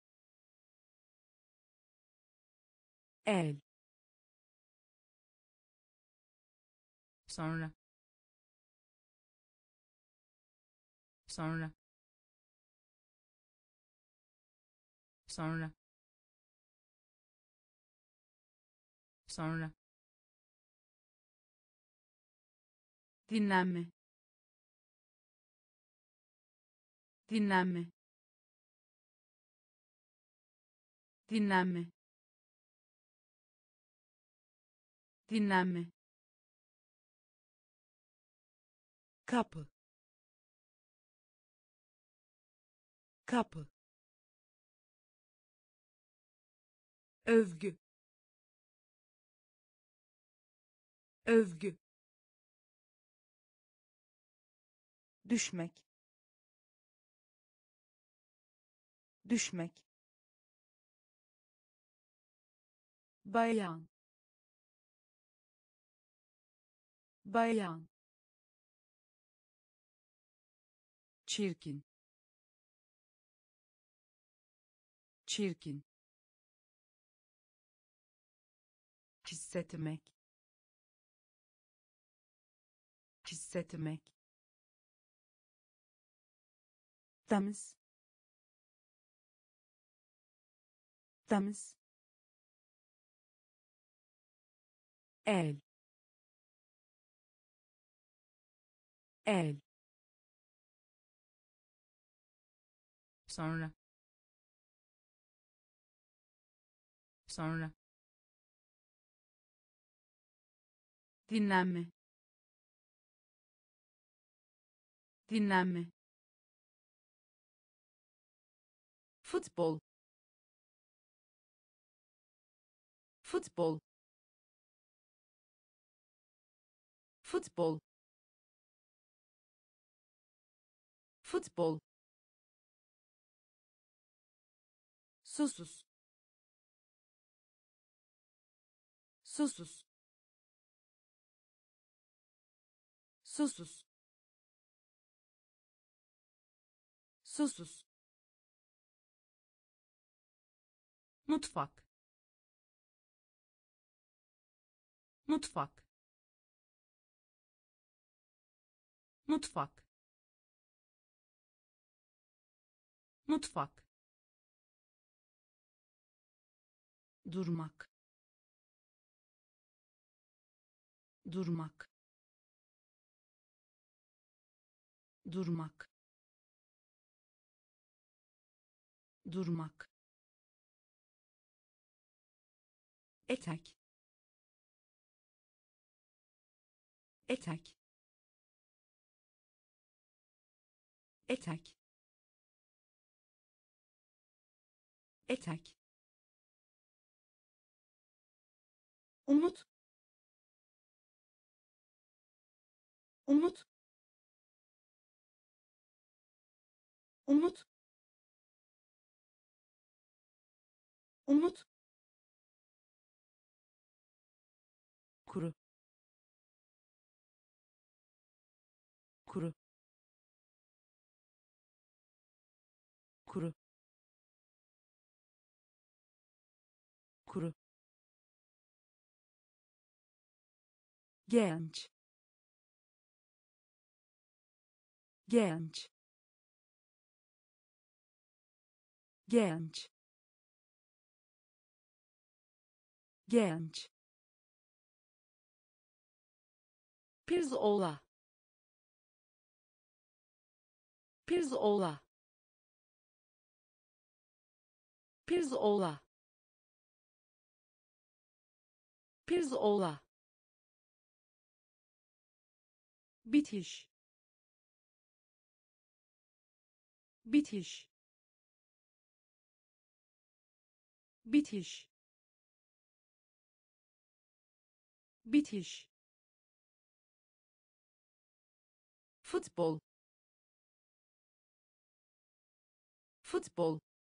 el sonra sonra sonra sonra dinlenme dinlenme dinlenme dinlenme kapı kapı övgü övgü düşmek düşmek bayan bayan çirkin çirkin hissetmek hissetmek temiz temiz el el sonra sonra dinlenme dinlenme futbol futbol futbol futbol susuz susuz susuz susuz mutfak mutfak mutfak mutfak durmak durmak durmak durmak, etek, etek, etek, etek, umut, umut, umut, umut, kuru, kuru, kuru, kuru, genç, genç, genç, genç, pirzola, pirzola, pirzola, pirzola, bitiş, bitiş, bitiş, bitiş, futbol, futbol,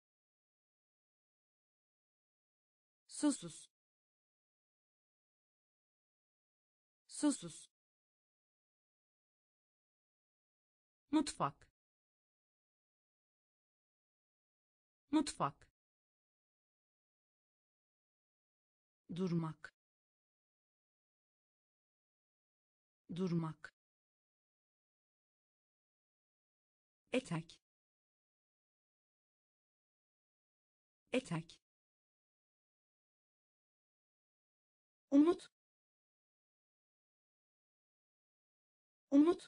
susuz, susuz, mutfak, mutfak, durmak, durmak, etek, etek, umut, umut,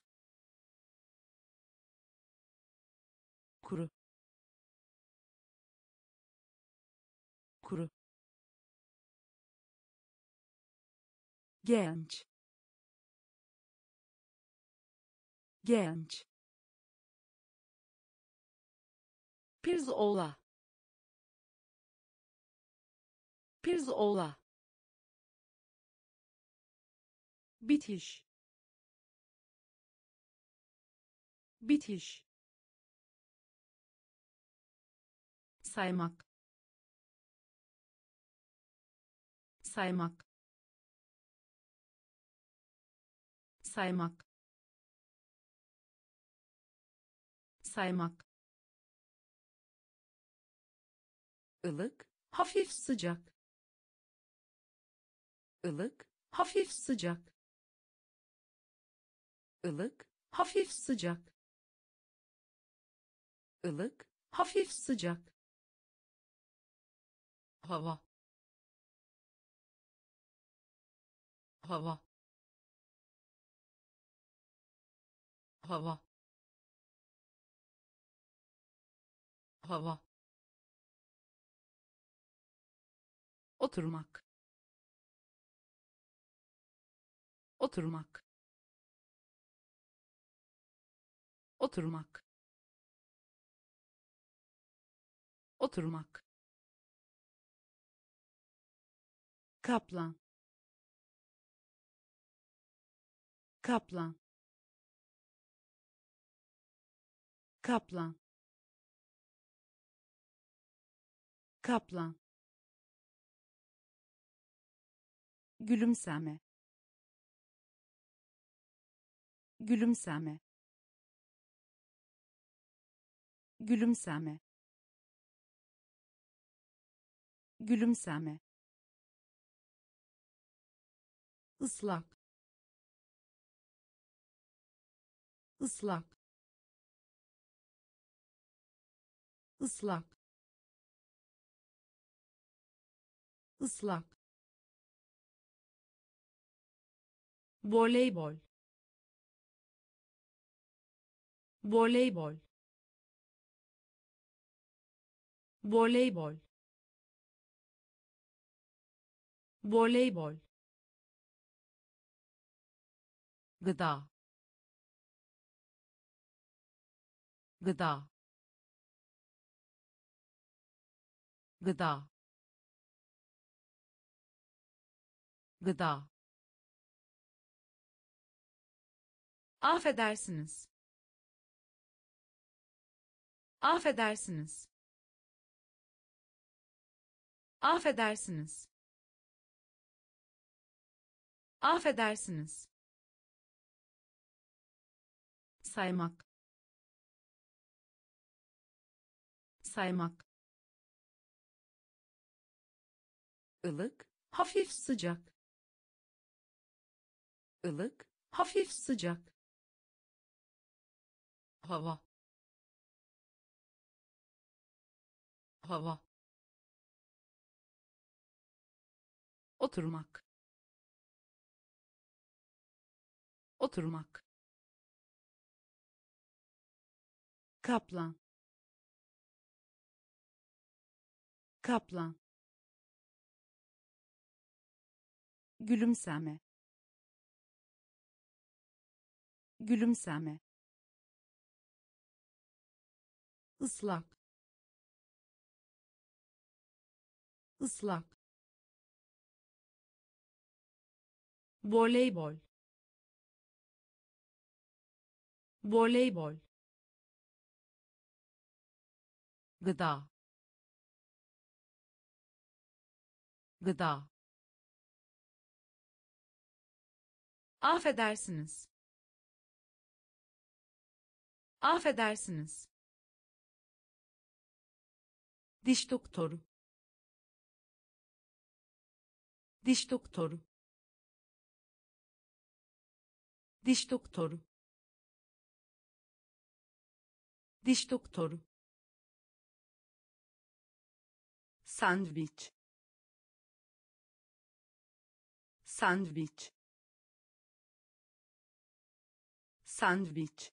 kuru, kuru, genç, genç, pirzola, pirzola, bitiş, bitiş, saymak, saymak, saymak, saymak, ılık, hafif sıcak, ılık, hafif sıcak, ılık, hafif sıcak, ılık, hafif sıcak, hava, hava, hava, hava, oturmak, oturmak, oturmak, oturmak, kaplan, kaplan, kaplan, kaplan, gülümseme, gülümseme, gülümseme, gülümseme, ıslak, ıslak, ıslak, ıslak, voleybol, voleybol, voleybol, voleybol, gıda, gıda, gıda, gıda. Affedersiniz, affedersiniz, affedersiniz, affedersiniz. Saymak, saymak. Ilık, hafif sıcak, ılık, hafif sıcak, hava, hava. Oturmak, oturmak. Kaplan, kaplan. Gülümseme, gülümseme. ıslak, ıslak, Voleybol, voleybol, gıda, gıda. Affedersiniz, affedersiniz. Diş doktoru, diş doktoru, diş doktoru, diş doktoru. Sandviç, sandviç, sandviç,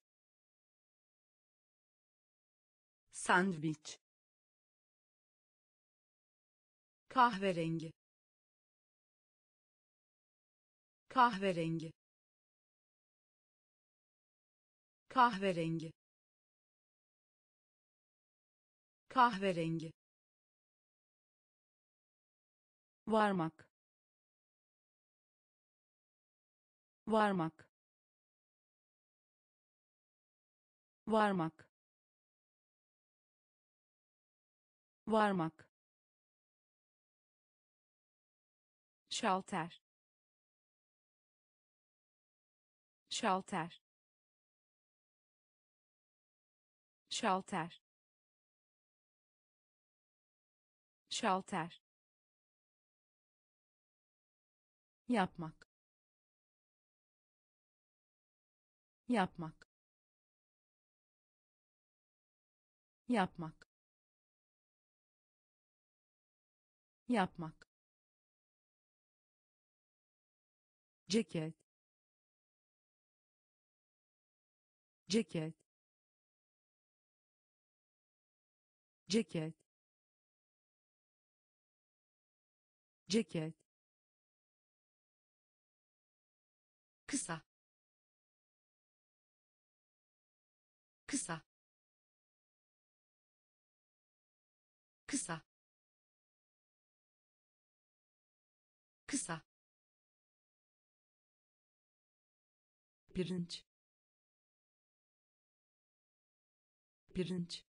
sandviç. Kahverengi, kahverengi, kahverengi, kahverengi. Varmak, varmak, varmak, varmak. Şalter, şalter, şalter, şalter. Yapmak, yapmak, yapmak, yapmak. Ceket, ceket, ceket, ceket. Kısa, kısa, kısa, kısa. Pirinç, pirinç,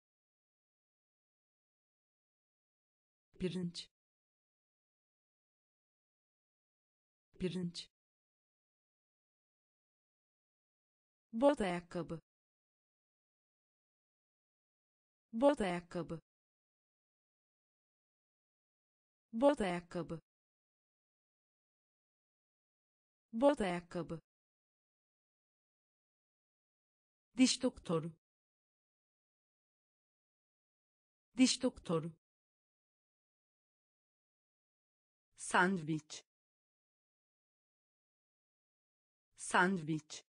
pirinç, pirinç. Bot ayakkabı, bot ayakkabı, bot ayakkabı, bot ayakkabı. Diş doktoru, diş doktoru. Sandviç, sandviç.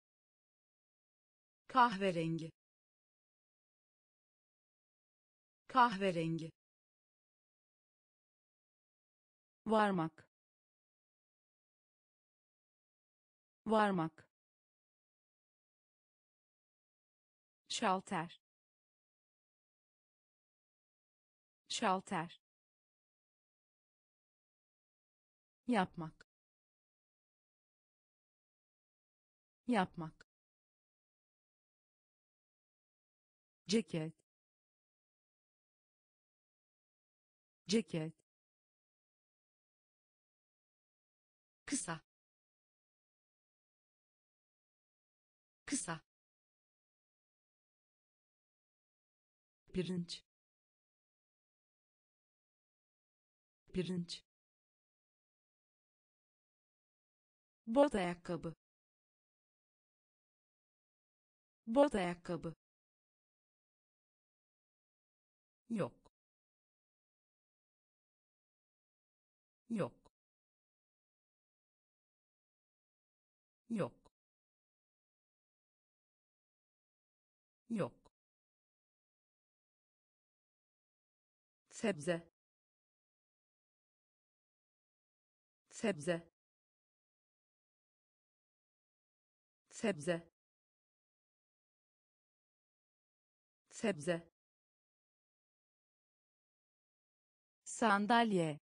Kahverengi, kahverengi, varmak, varmak, şalter, şalter, yapmak, yapmak, ceket, ceket, kısa, kısa, pirinç, pirinç, bot ayakkabı, bot ayakkabı, yok, yok, yok, yok, sebze, sebze, sebze, sebze, sandalye,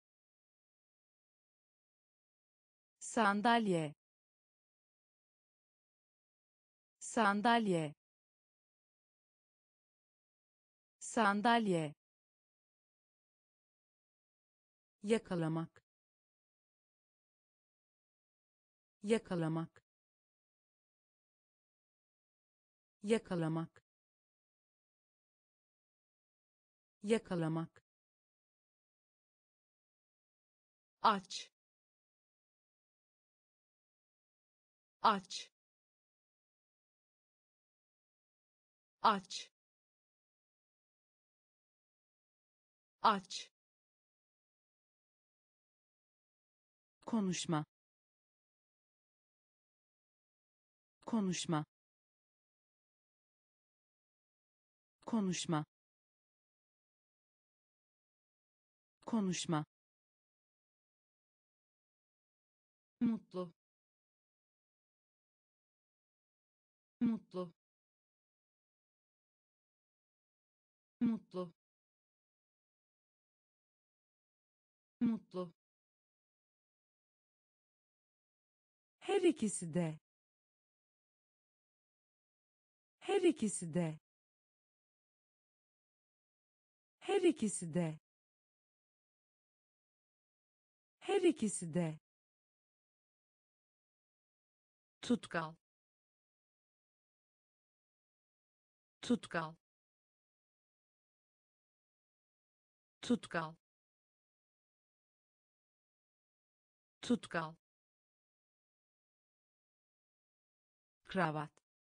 sandalye, sandalye, sandalye, yakalamak, yakalamak, yakalamak, yakalamak, aç, aç, aç, aç, konuşma, konuşma, konuşma, konuşma, mutlu, mutlu, mutlu, mutlu, her ikisi de, her ikisi de, her ikisi de, her ikisi de, tutkal, tutkal, tutkal, tutkal, kravat,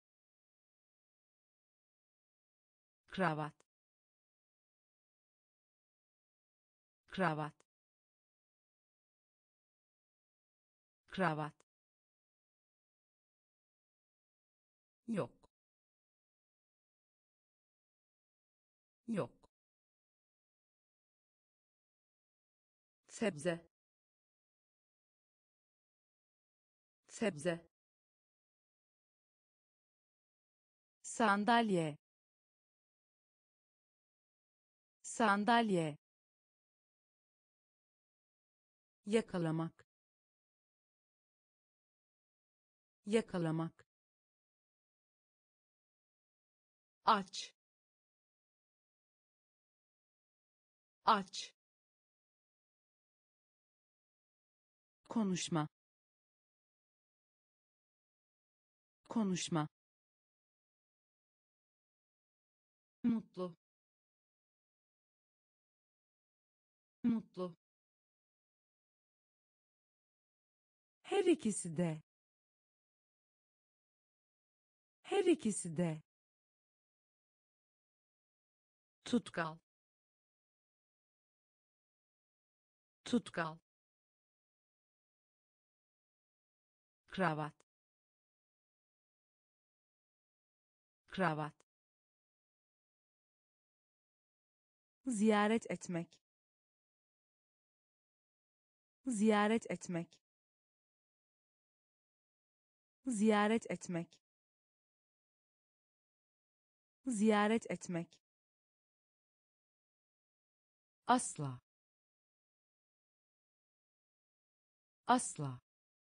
kravat, kravat, kravat, yok, yok, sebze, sebze, sandalye, sandalye, yakalamak, yakalamak, aç, aç, konuşma, konuşma, mutlu, mutlu, her ikisi de, her ikisi de, tutkal, tutkal, kravat, kravat, ziyaret etmek, ziyaret etmek, ziyaret etmek, ziyaret etmek, asla, asla,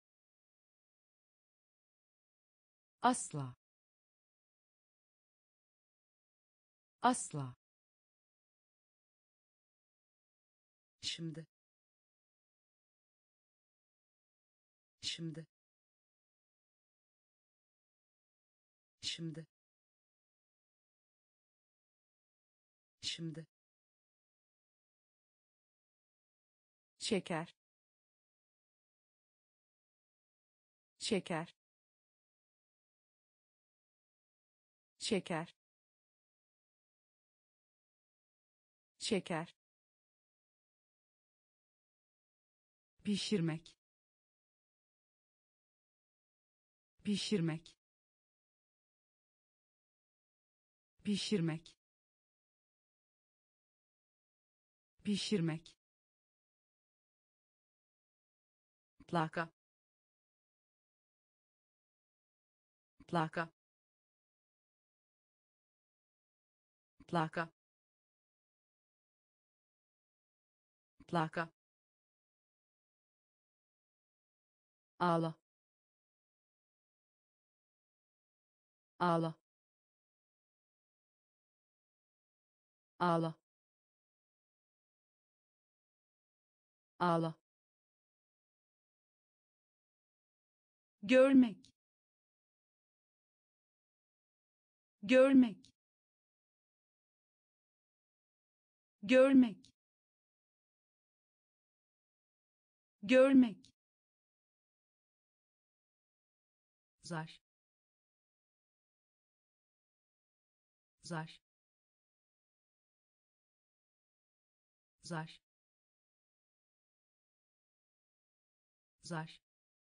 asla, asla, şimdi, şimdi, şimdi, şimdi, şeker, şeker, şeker, şeker, pişirmek, pişirmek, pişirmek, pişirmek, plaka, plaka, plaka, plaka, ağla, ağla, ağla, ağla, görmek, görmek, görmek, görmek, zar, zar, zar, zar,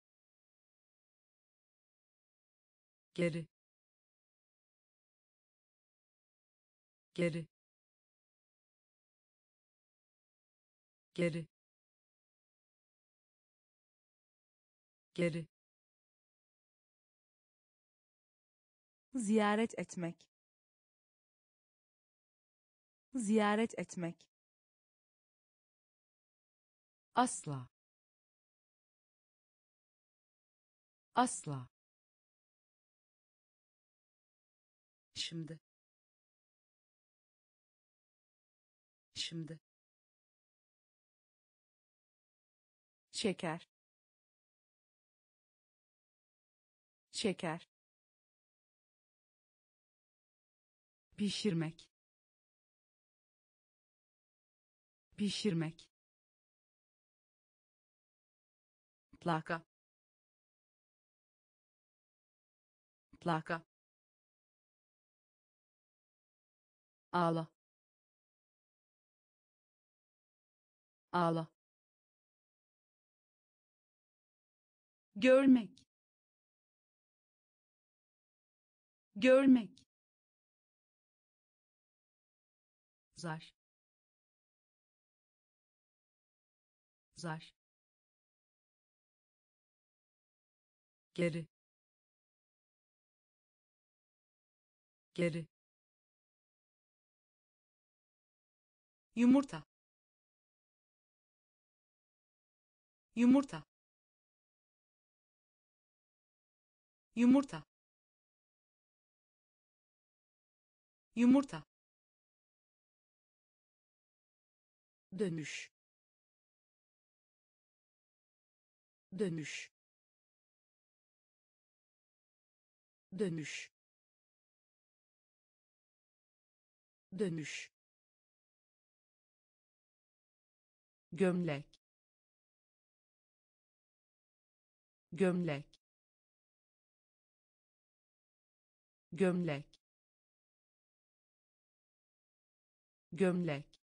geri, geri, geri, geri, ziyaret etmek, ziyaret etmek, asla, asla, şimdi, şimdi, şeker, şeker, pişirmek, pişirmek, plaka, plaka, ağla, ağla, görmek, görmek, zar, zar, geri, geri, yumurta, yumurta, yumurta, yumurta, dönüş, dönüş, dönüş, dönüş, gömlek, gömlek, gömlek, gömlek,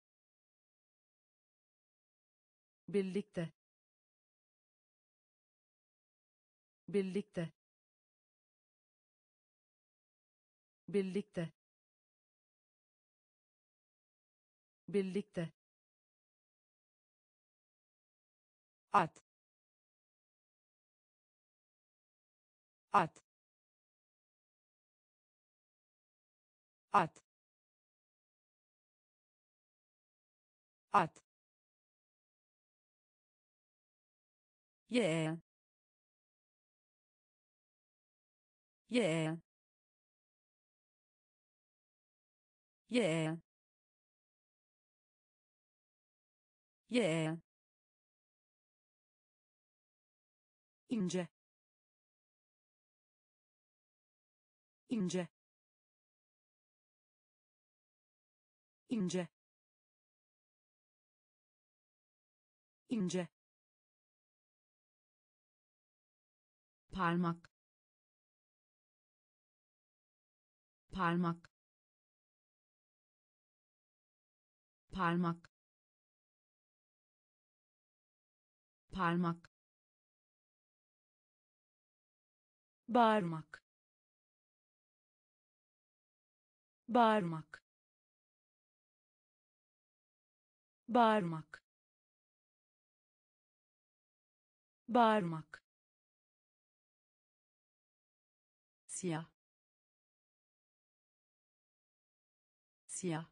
birlikte, birlikte, birlikte, birlikte, at, at, at, at, yeğen, yeğen, yeğen, yeğen, ince, ince, ince, ince, parmak, parmak, parmak, parmak, bağırmak, bağırmak, bağırmak, bağırmak, siyah, siyah,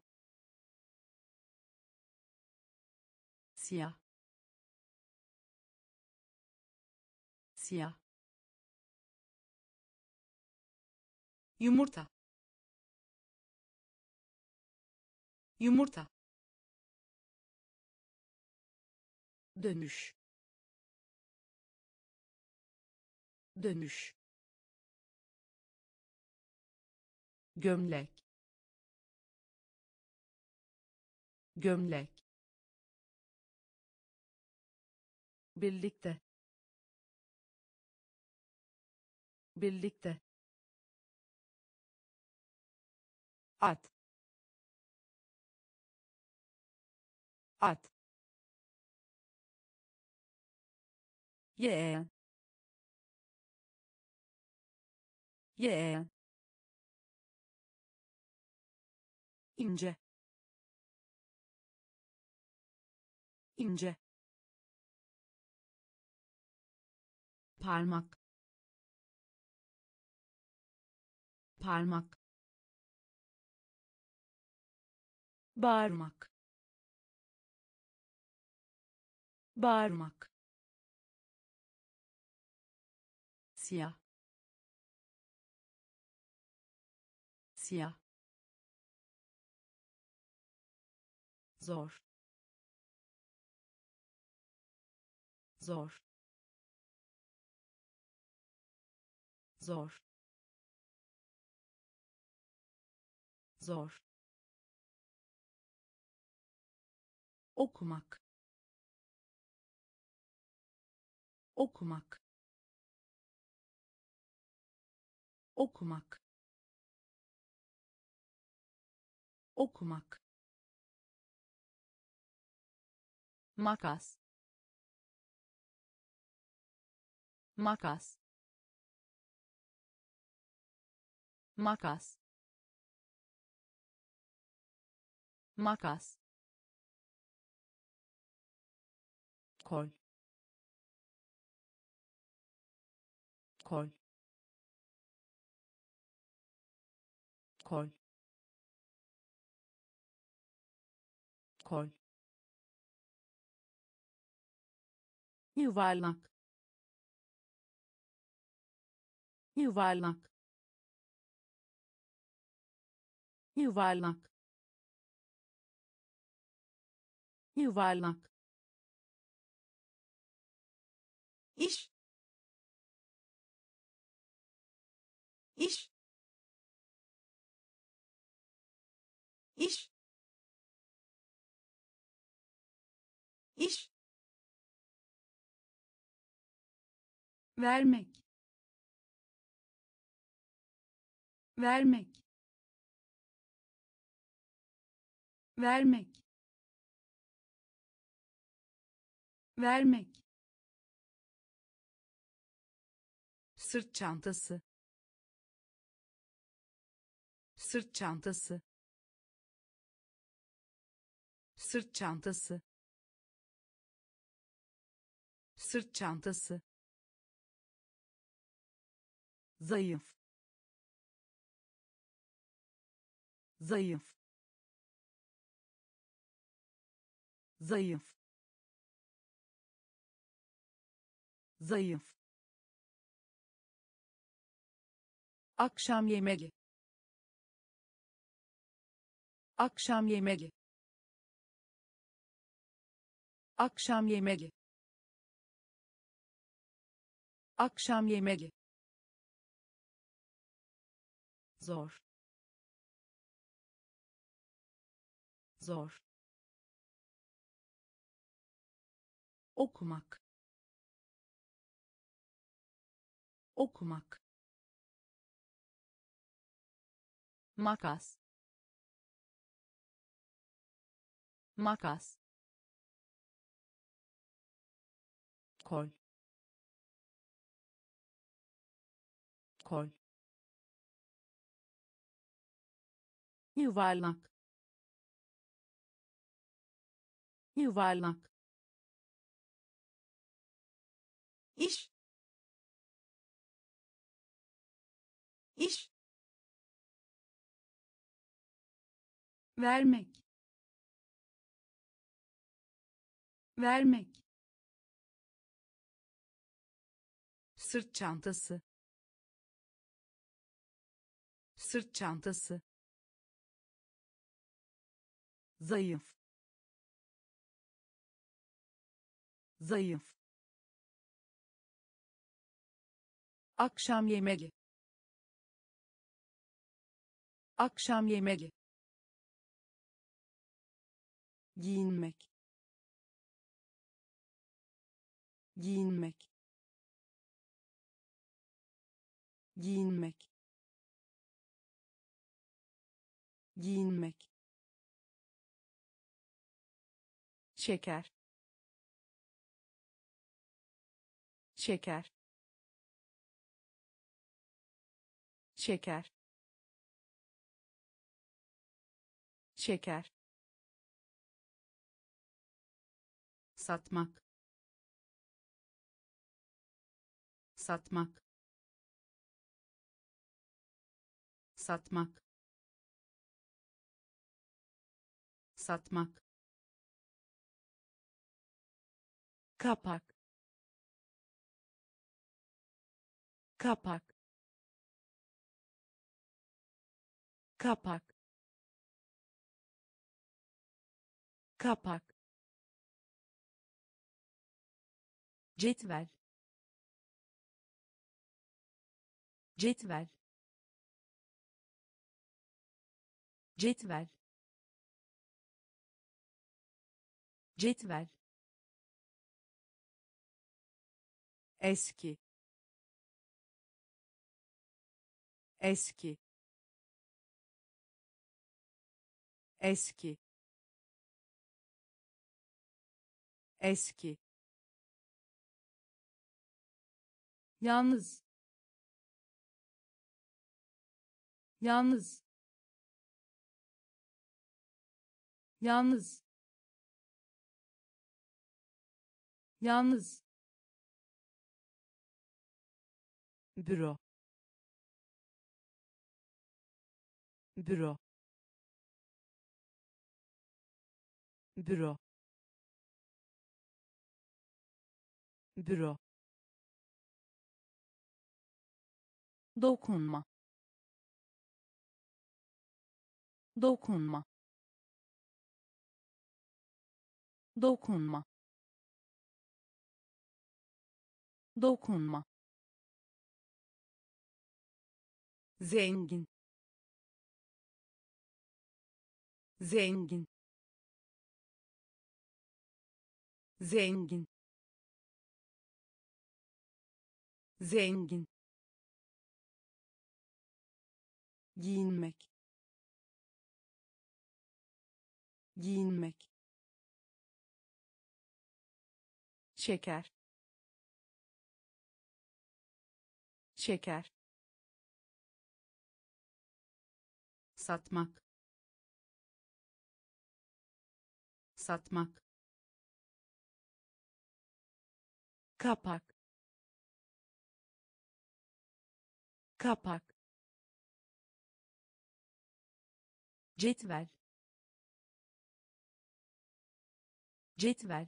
siyah, siyah, yumurta, yumurta, dönüş, dönüş, gömlek, gömlek, birlikte, birlikte, at, at, yeğen, yeğen, ince, ince, parmak, parmak, bağırmak, bağırmak, siyah, siyah, zor, zor, zor, zor, okumak, okumak, okumak, okumak, makas, makas, makas, makas, kol, kol, kol, kol, yuvarlak, yuvarlak, yuvarlak, yuvarlak, iş, iş, iş, iş, vermek, vermek, vermek, vermek, sırt çantası, sırt çantası, sırt çantası, sırt çantası, zayıf, zayıf, zayıf, zayıf, akşam yemeği, akşam yemeği, akşam yemeği, akşam yemeği, zor, zor, okumak, okumak, makas, makas, kol, kol, yuvarlak, yuvarlak, iş, iş, vermek, vermek, sırt çantası, sırt çantası, zayıf, zayıf, akşam yemeği, akşam yemeği, giyinmek, giyinmek, giyinmek, giyinmek, şeker, şeker, şeker, şeker, satmak, satmak, satmak, satmak, kapak, kapak, kapak, kapak, cetvel, cetvel, cetvel, cetvel, eski, eski, eski, eski, yalnız, yalnız, yalnız, yalnız, büro, büro, büro, büro, dokunma, dokunma, dokunma, dokunma, zengin, zengin, zengin, zengin, giyinmek, giyinmek, şeker, şeker, satmak, satmak, kapak, kapak, cetvel, cetvel,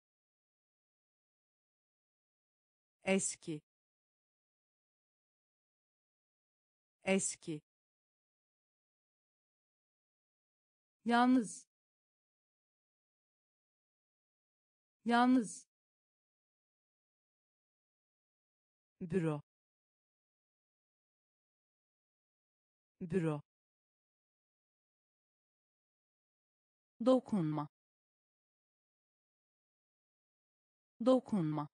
eski, eski, yalnız, yalnız, büro, büro, dokunma, dokunma,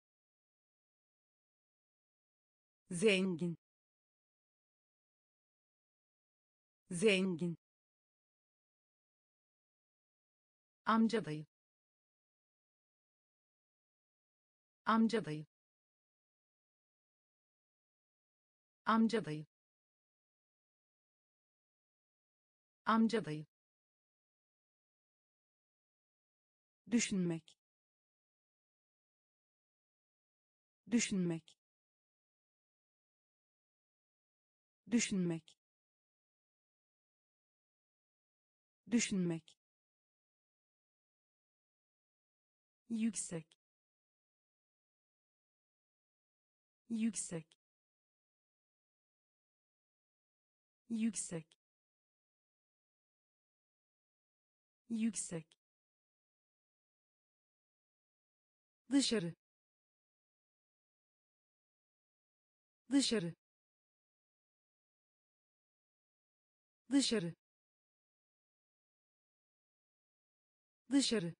zengin, zengin, amca dayı, amca dayı, amca dayı, amca dayı, düşünmek, düşünmek, düşünmek, düşünmek, yüksek, yüksek, yüksek, yüksek, dışarı, dışarı, dışarı, dışarı,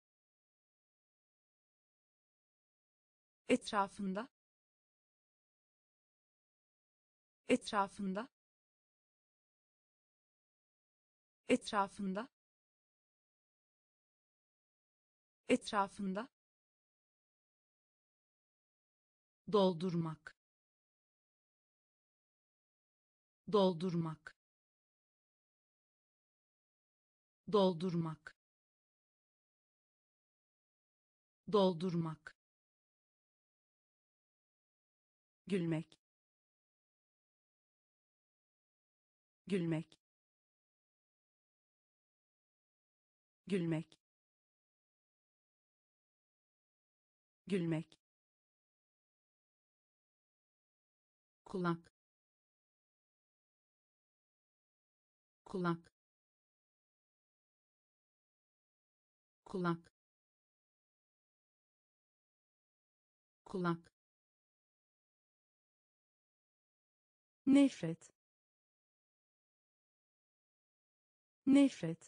etrafında, etrafında, etrafında, etrafında, doldurmak, doldurmak, doldurmak, doldurmak, gülmek, gülmek, gülmek, gülmek, kulak, kulak, kulak, kulak, nefret, nefret,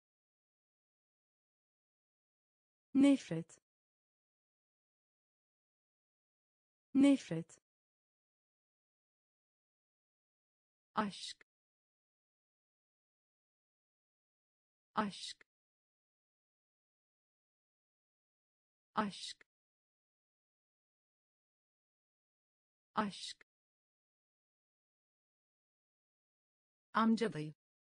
nefret, nefret, aşk, aşk, aşk, aşk, amca dayı,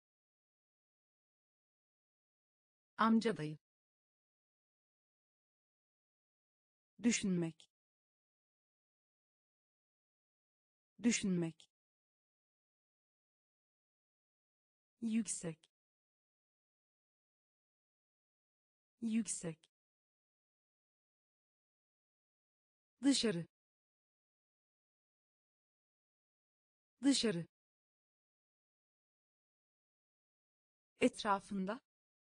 amca dayı, düşünmek, düşünmek, yüksek, yüksek, dışarı, dışarı, etrafında,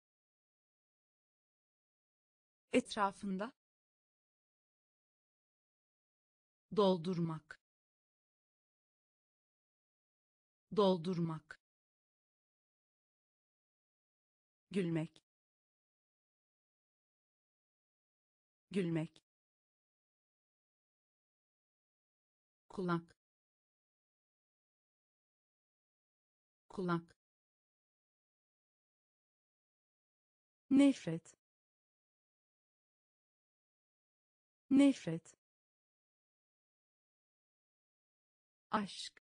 etrafında, doldurmak, doldurmak, gülmek, gülmek, kulak, kulak, nefret, nefret, aşk,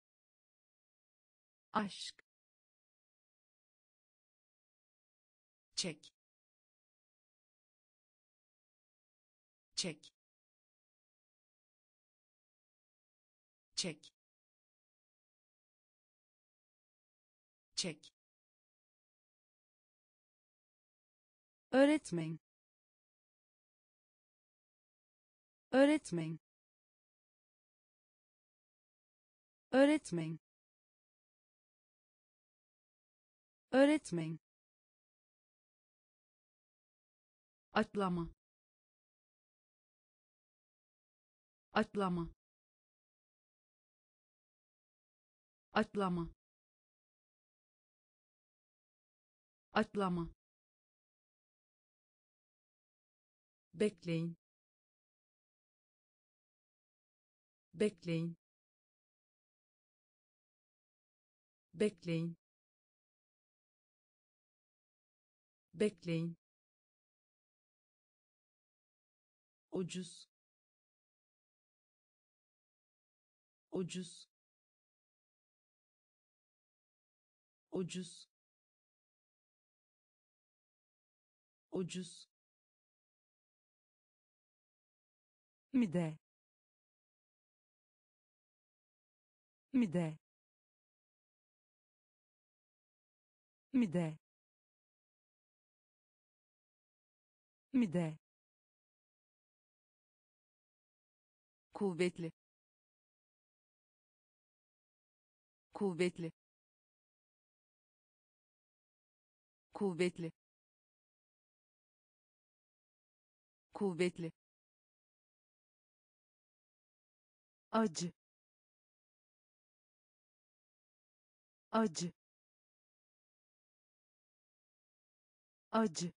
aşk, çek çek çek çek öğretmen, öğretmen, öğretmen, öğretmen, atlama, atlama, atlama, atlama, bekleyin, bekleyin, bekleyin, bekleyin, ucuz, ucuz, ucuz, ucuz, mide, mide, mide, mide, kuvvetli kuvvetli kuvvetli kuvvetli acı, acı, acı,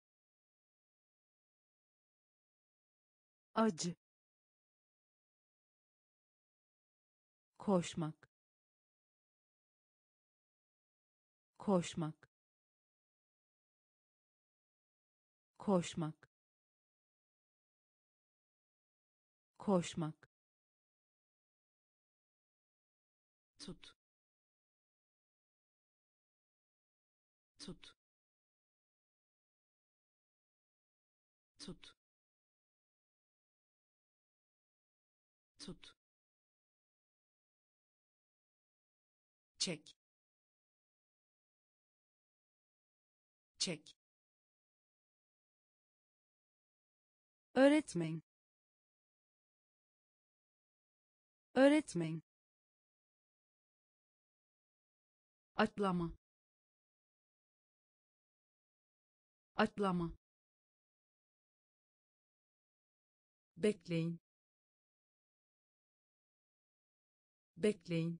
acı, koşmak, koşmak, koşmak, koşmak, tut, tut, tut, tut, çek çek öğretmen, öğretmen, atlama, atlama, bekleyin, bekleyin,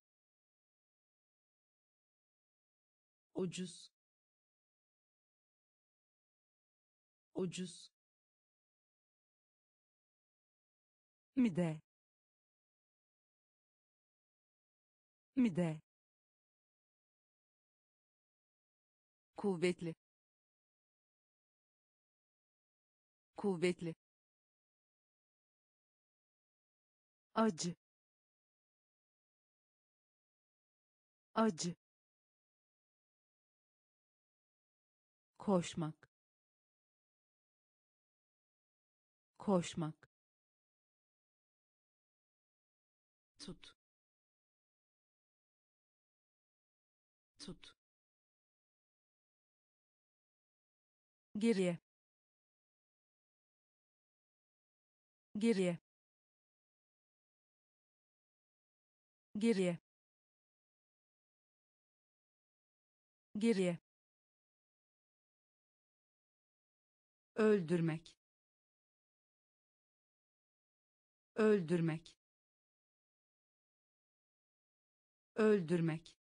ucuz, ucuz, mide, mide, kuvvetli kuvvetli acı, acı, koşmak, koşmak, tut, tut, geriye, geriye, geriye, geriye, öldürmek öldürmek öldürmek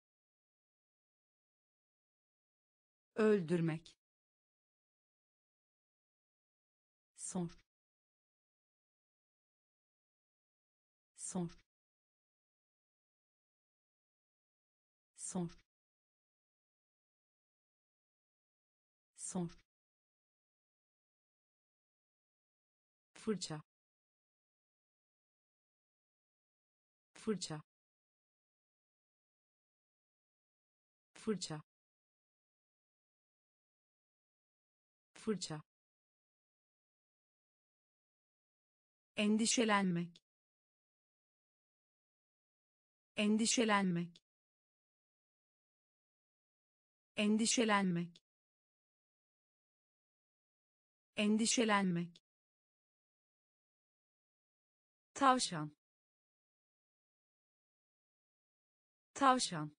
öldürmek sor, sor, sor, sor, fırça, fırça, fırça, fırça, endişelenmek, endişelenmek, endişelenmek, endişelenmek, tavşan, tavşan,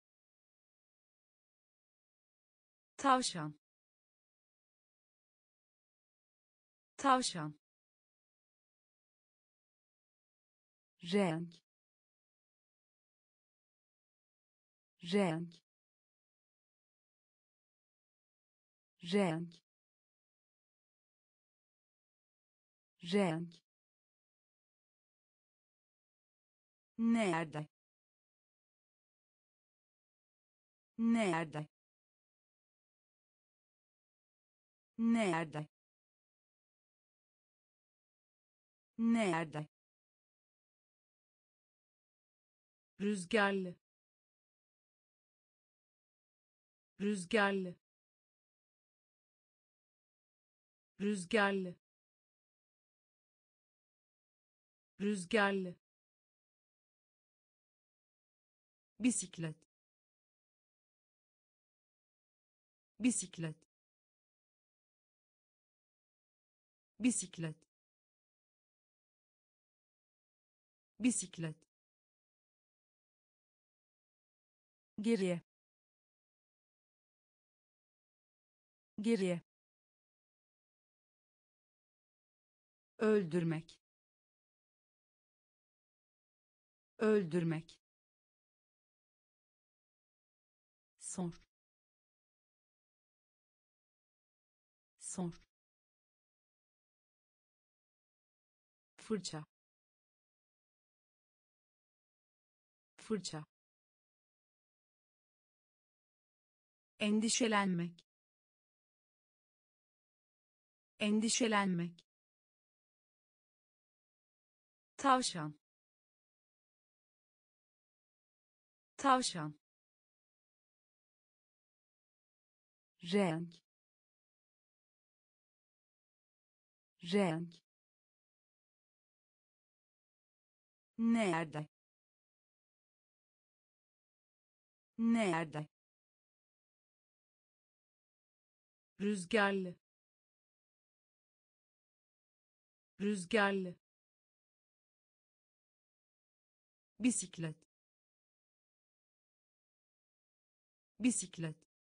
tavşan, tavşan, renk, renk, renk, renk, nerede, nerede, nerede, nerede, rüzgarlı, rüzgarlı, rüzgarlı, rüzgarlı, bisiklet, bisiklet, bisiklet, bisiklet, geriye, geriye, öldürmek, öldürmek, sor, sor, fırça, fırça, endişelenmek, endişelenmek, tavşan, tavşan, renk, renk, nerede, nerede, rüzgarlı, rüzgarlı, bisiklet, bisiklet,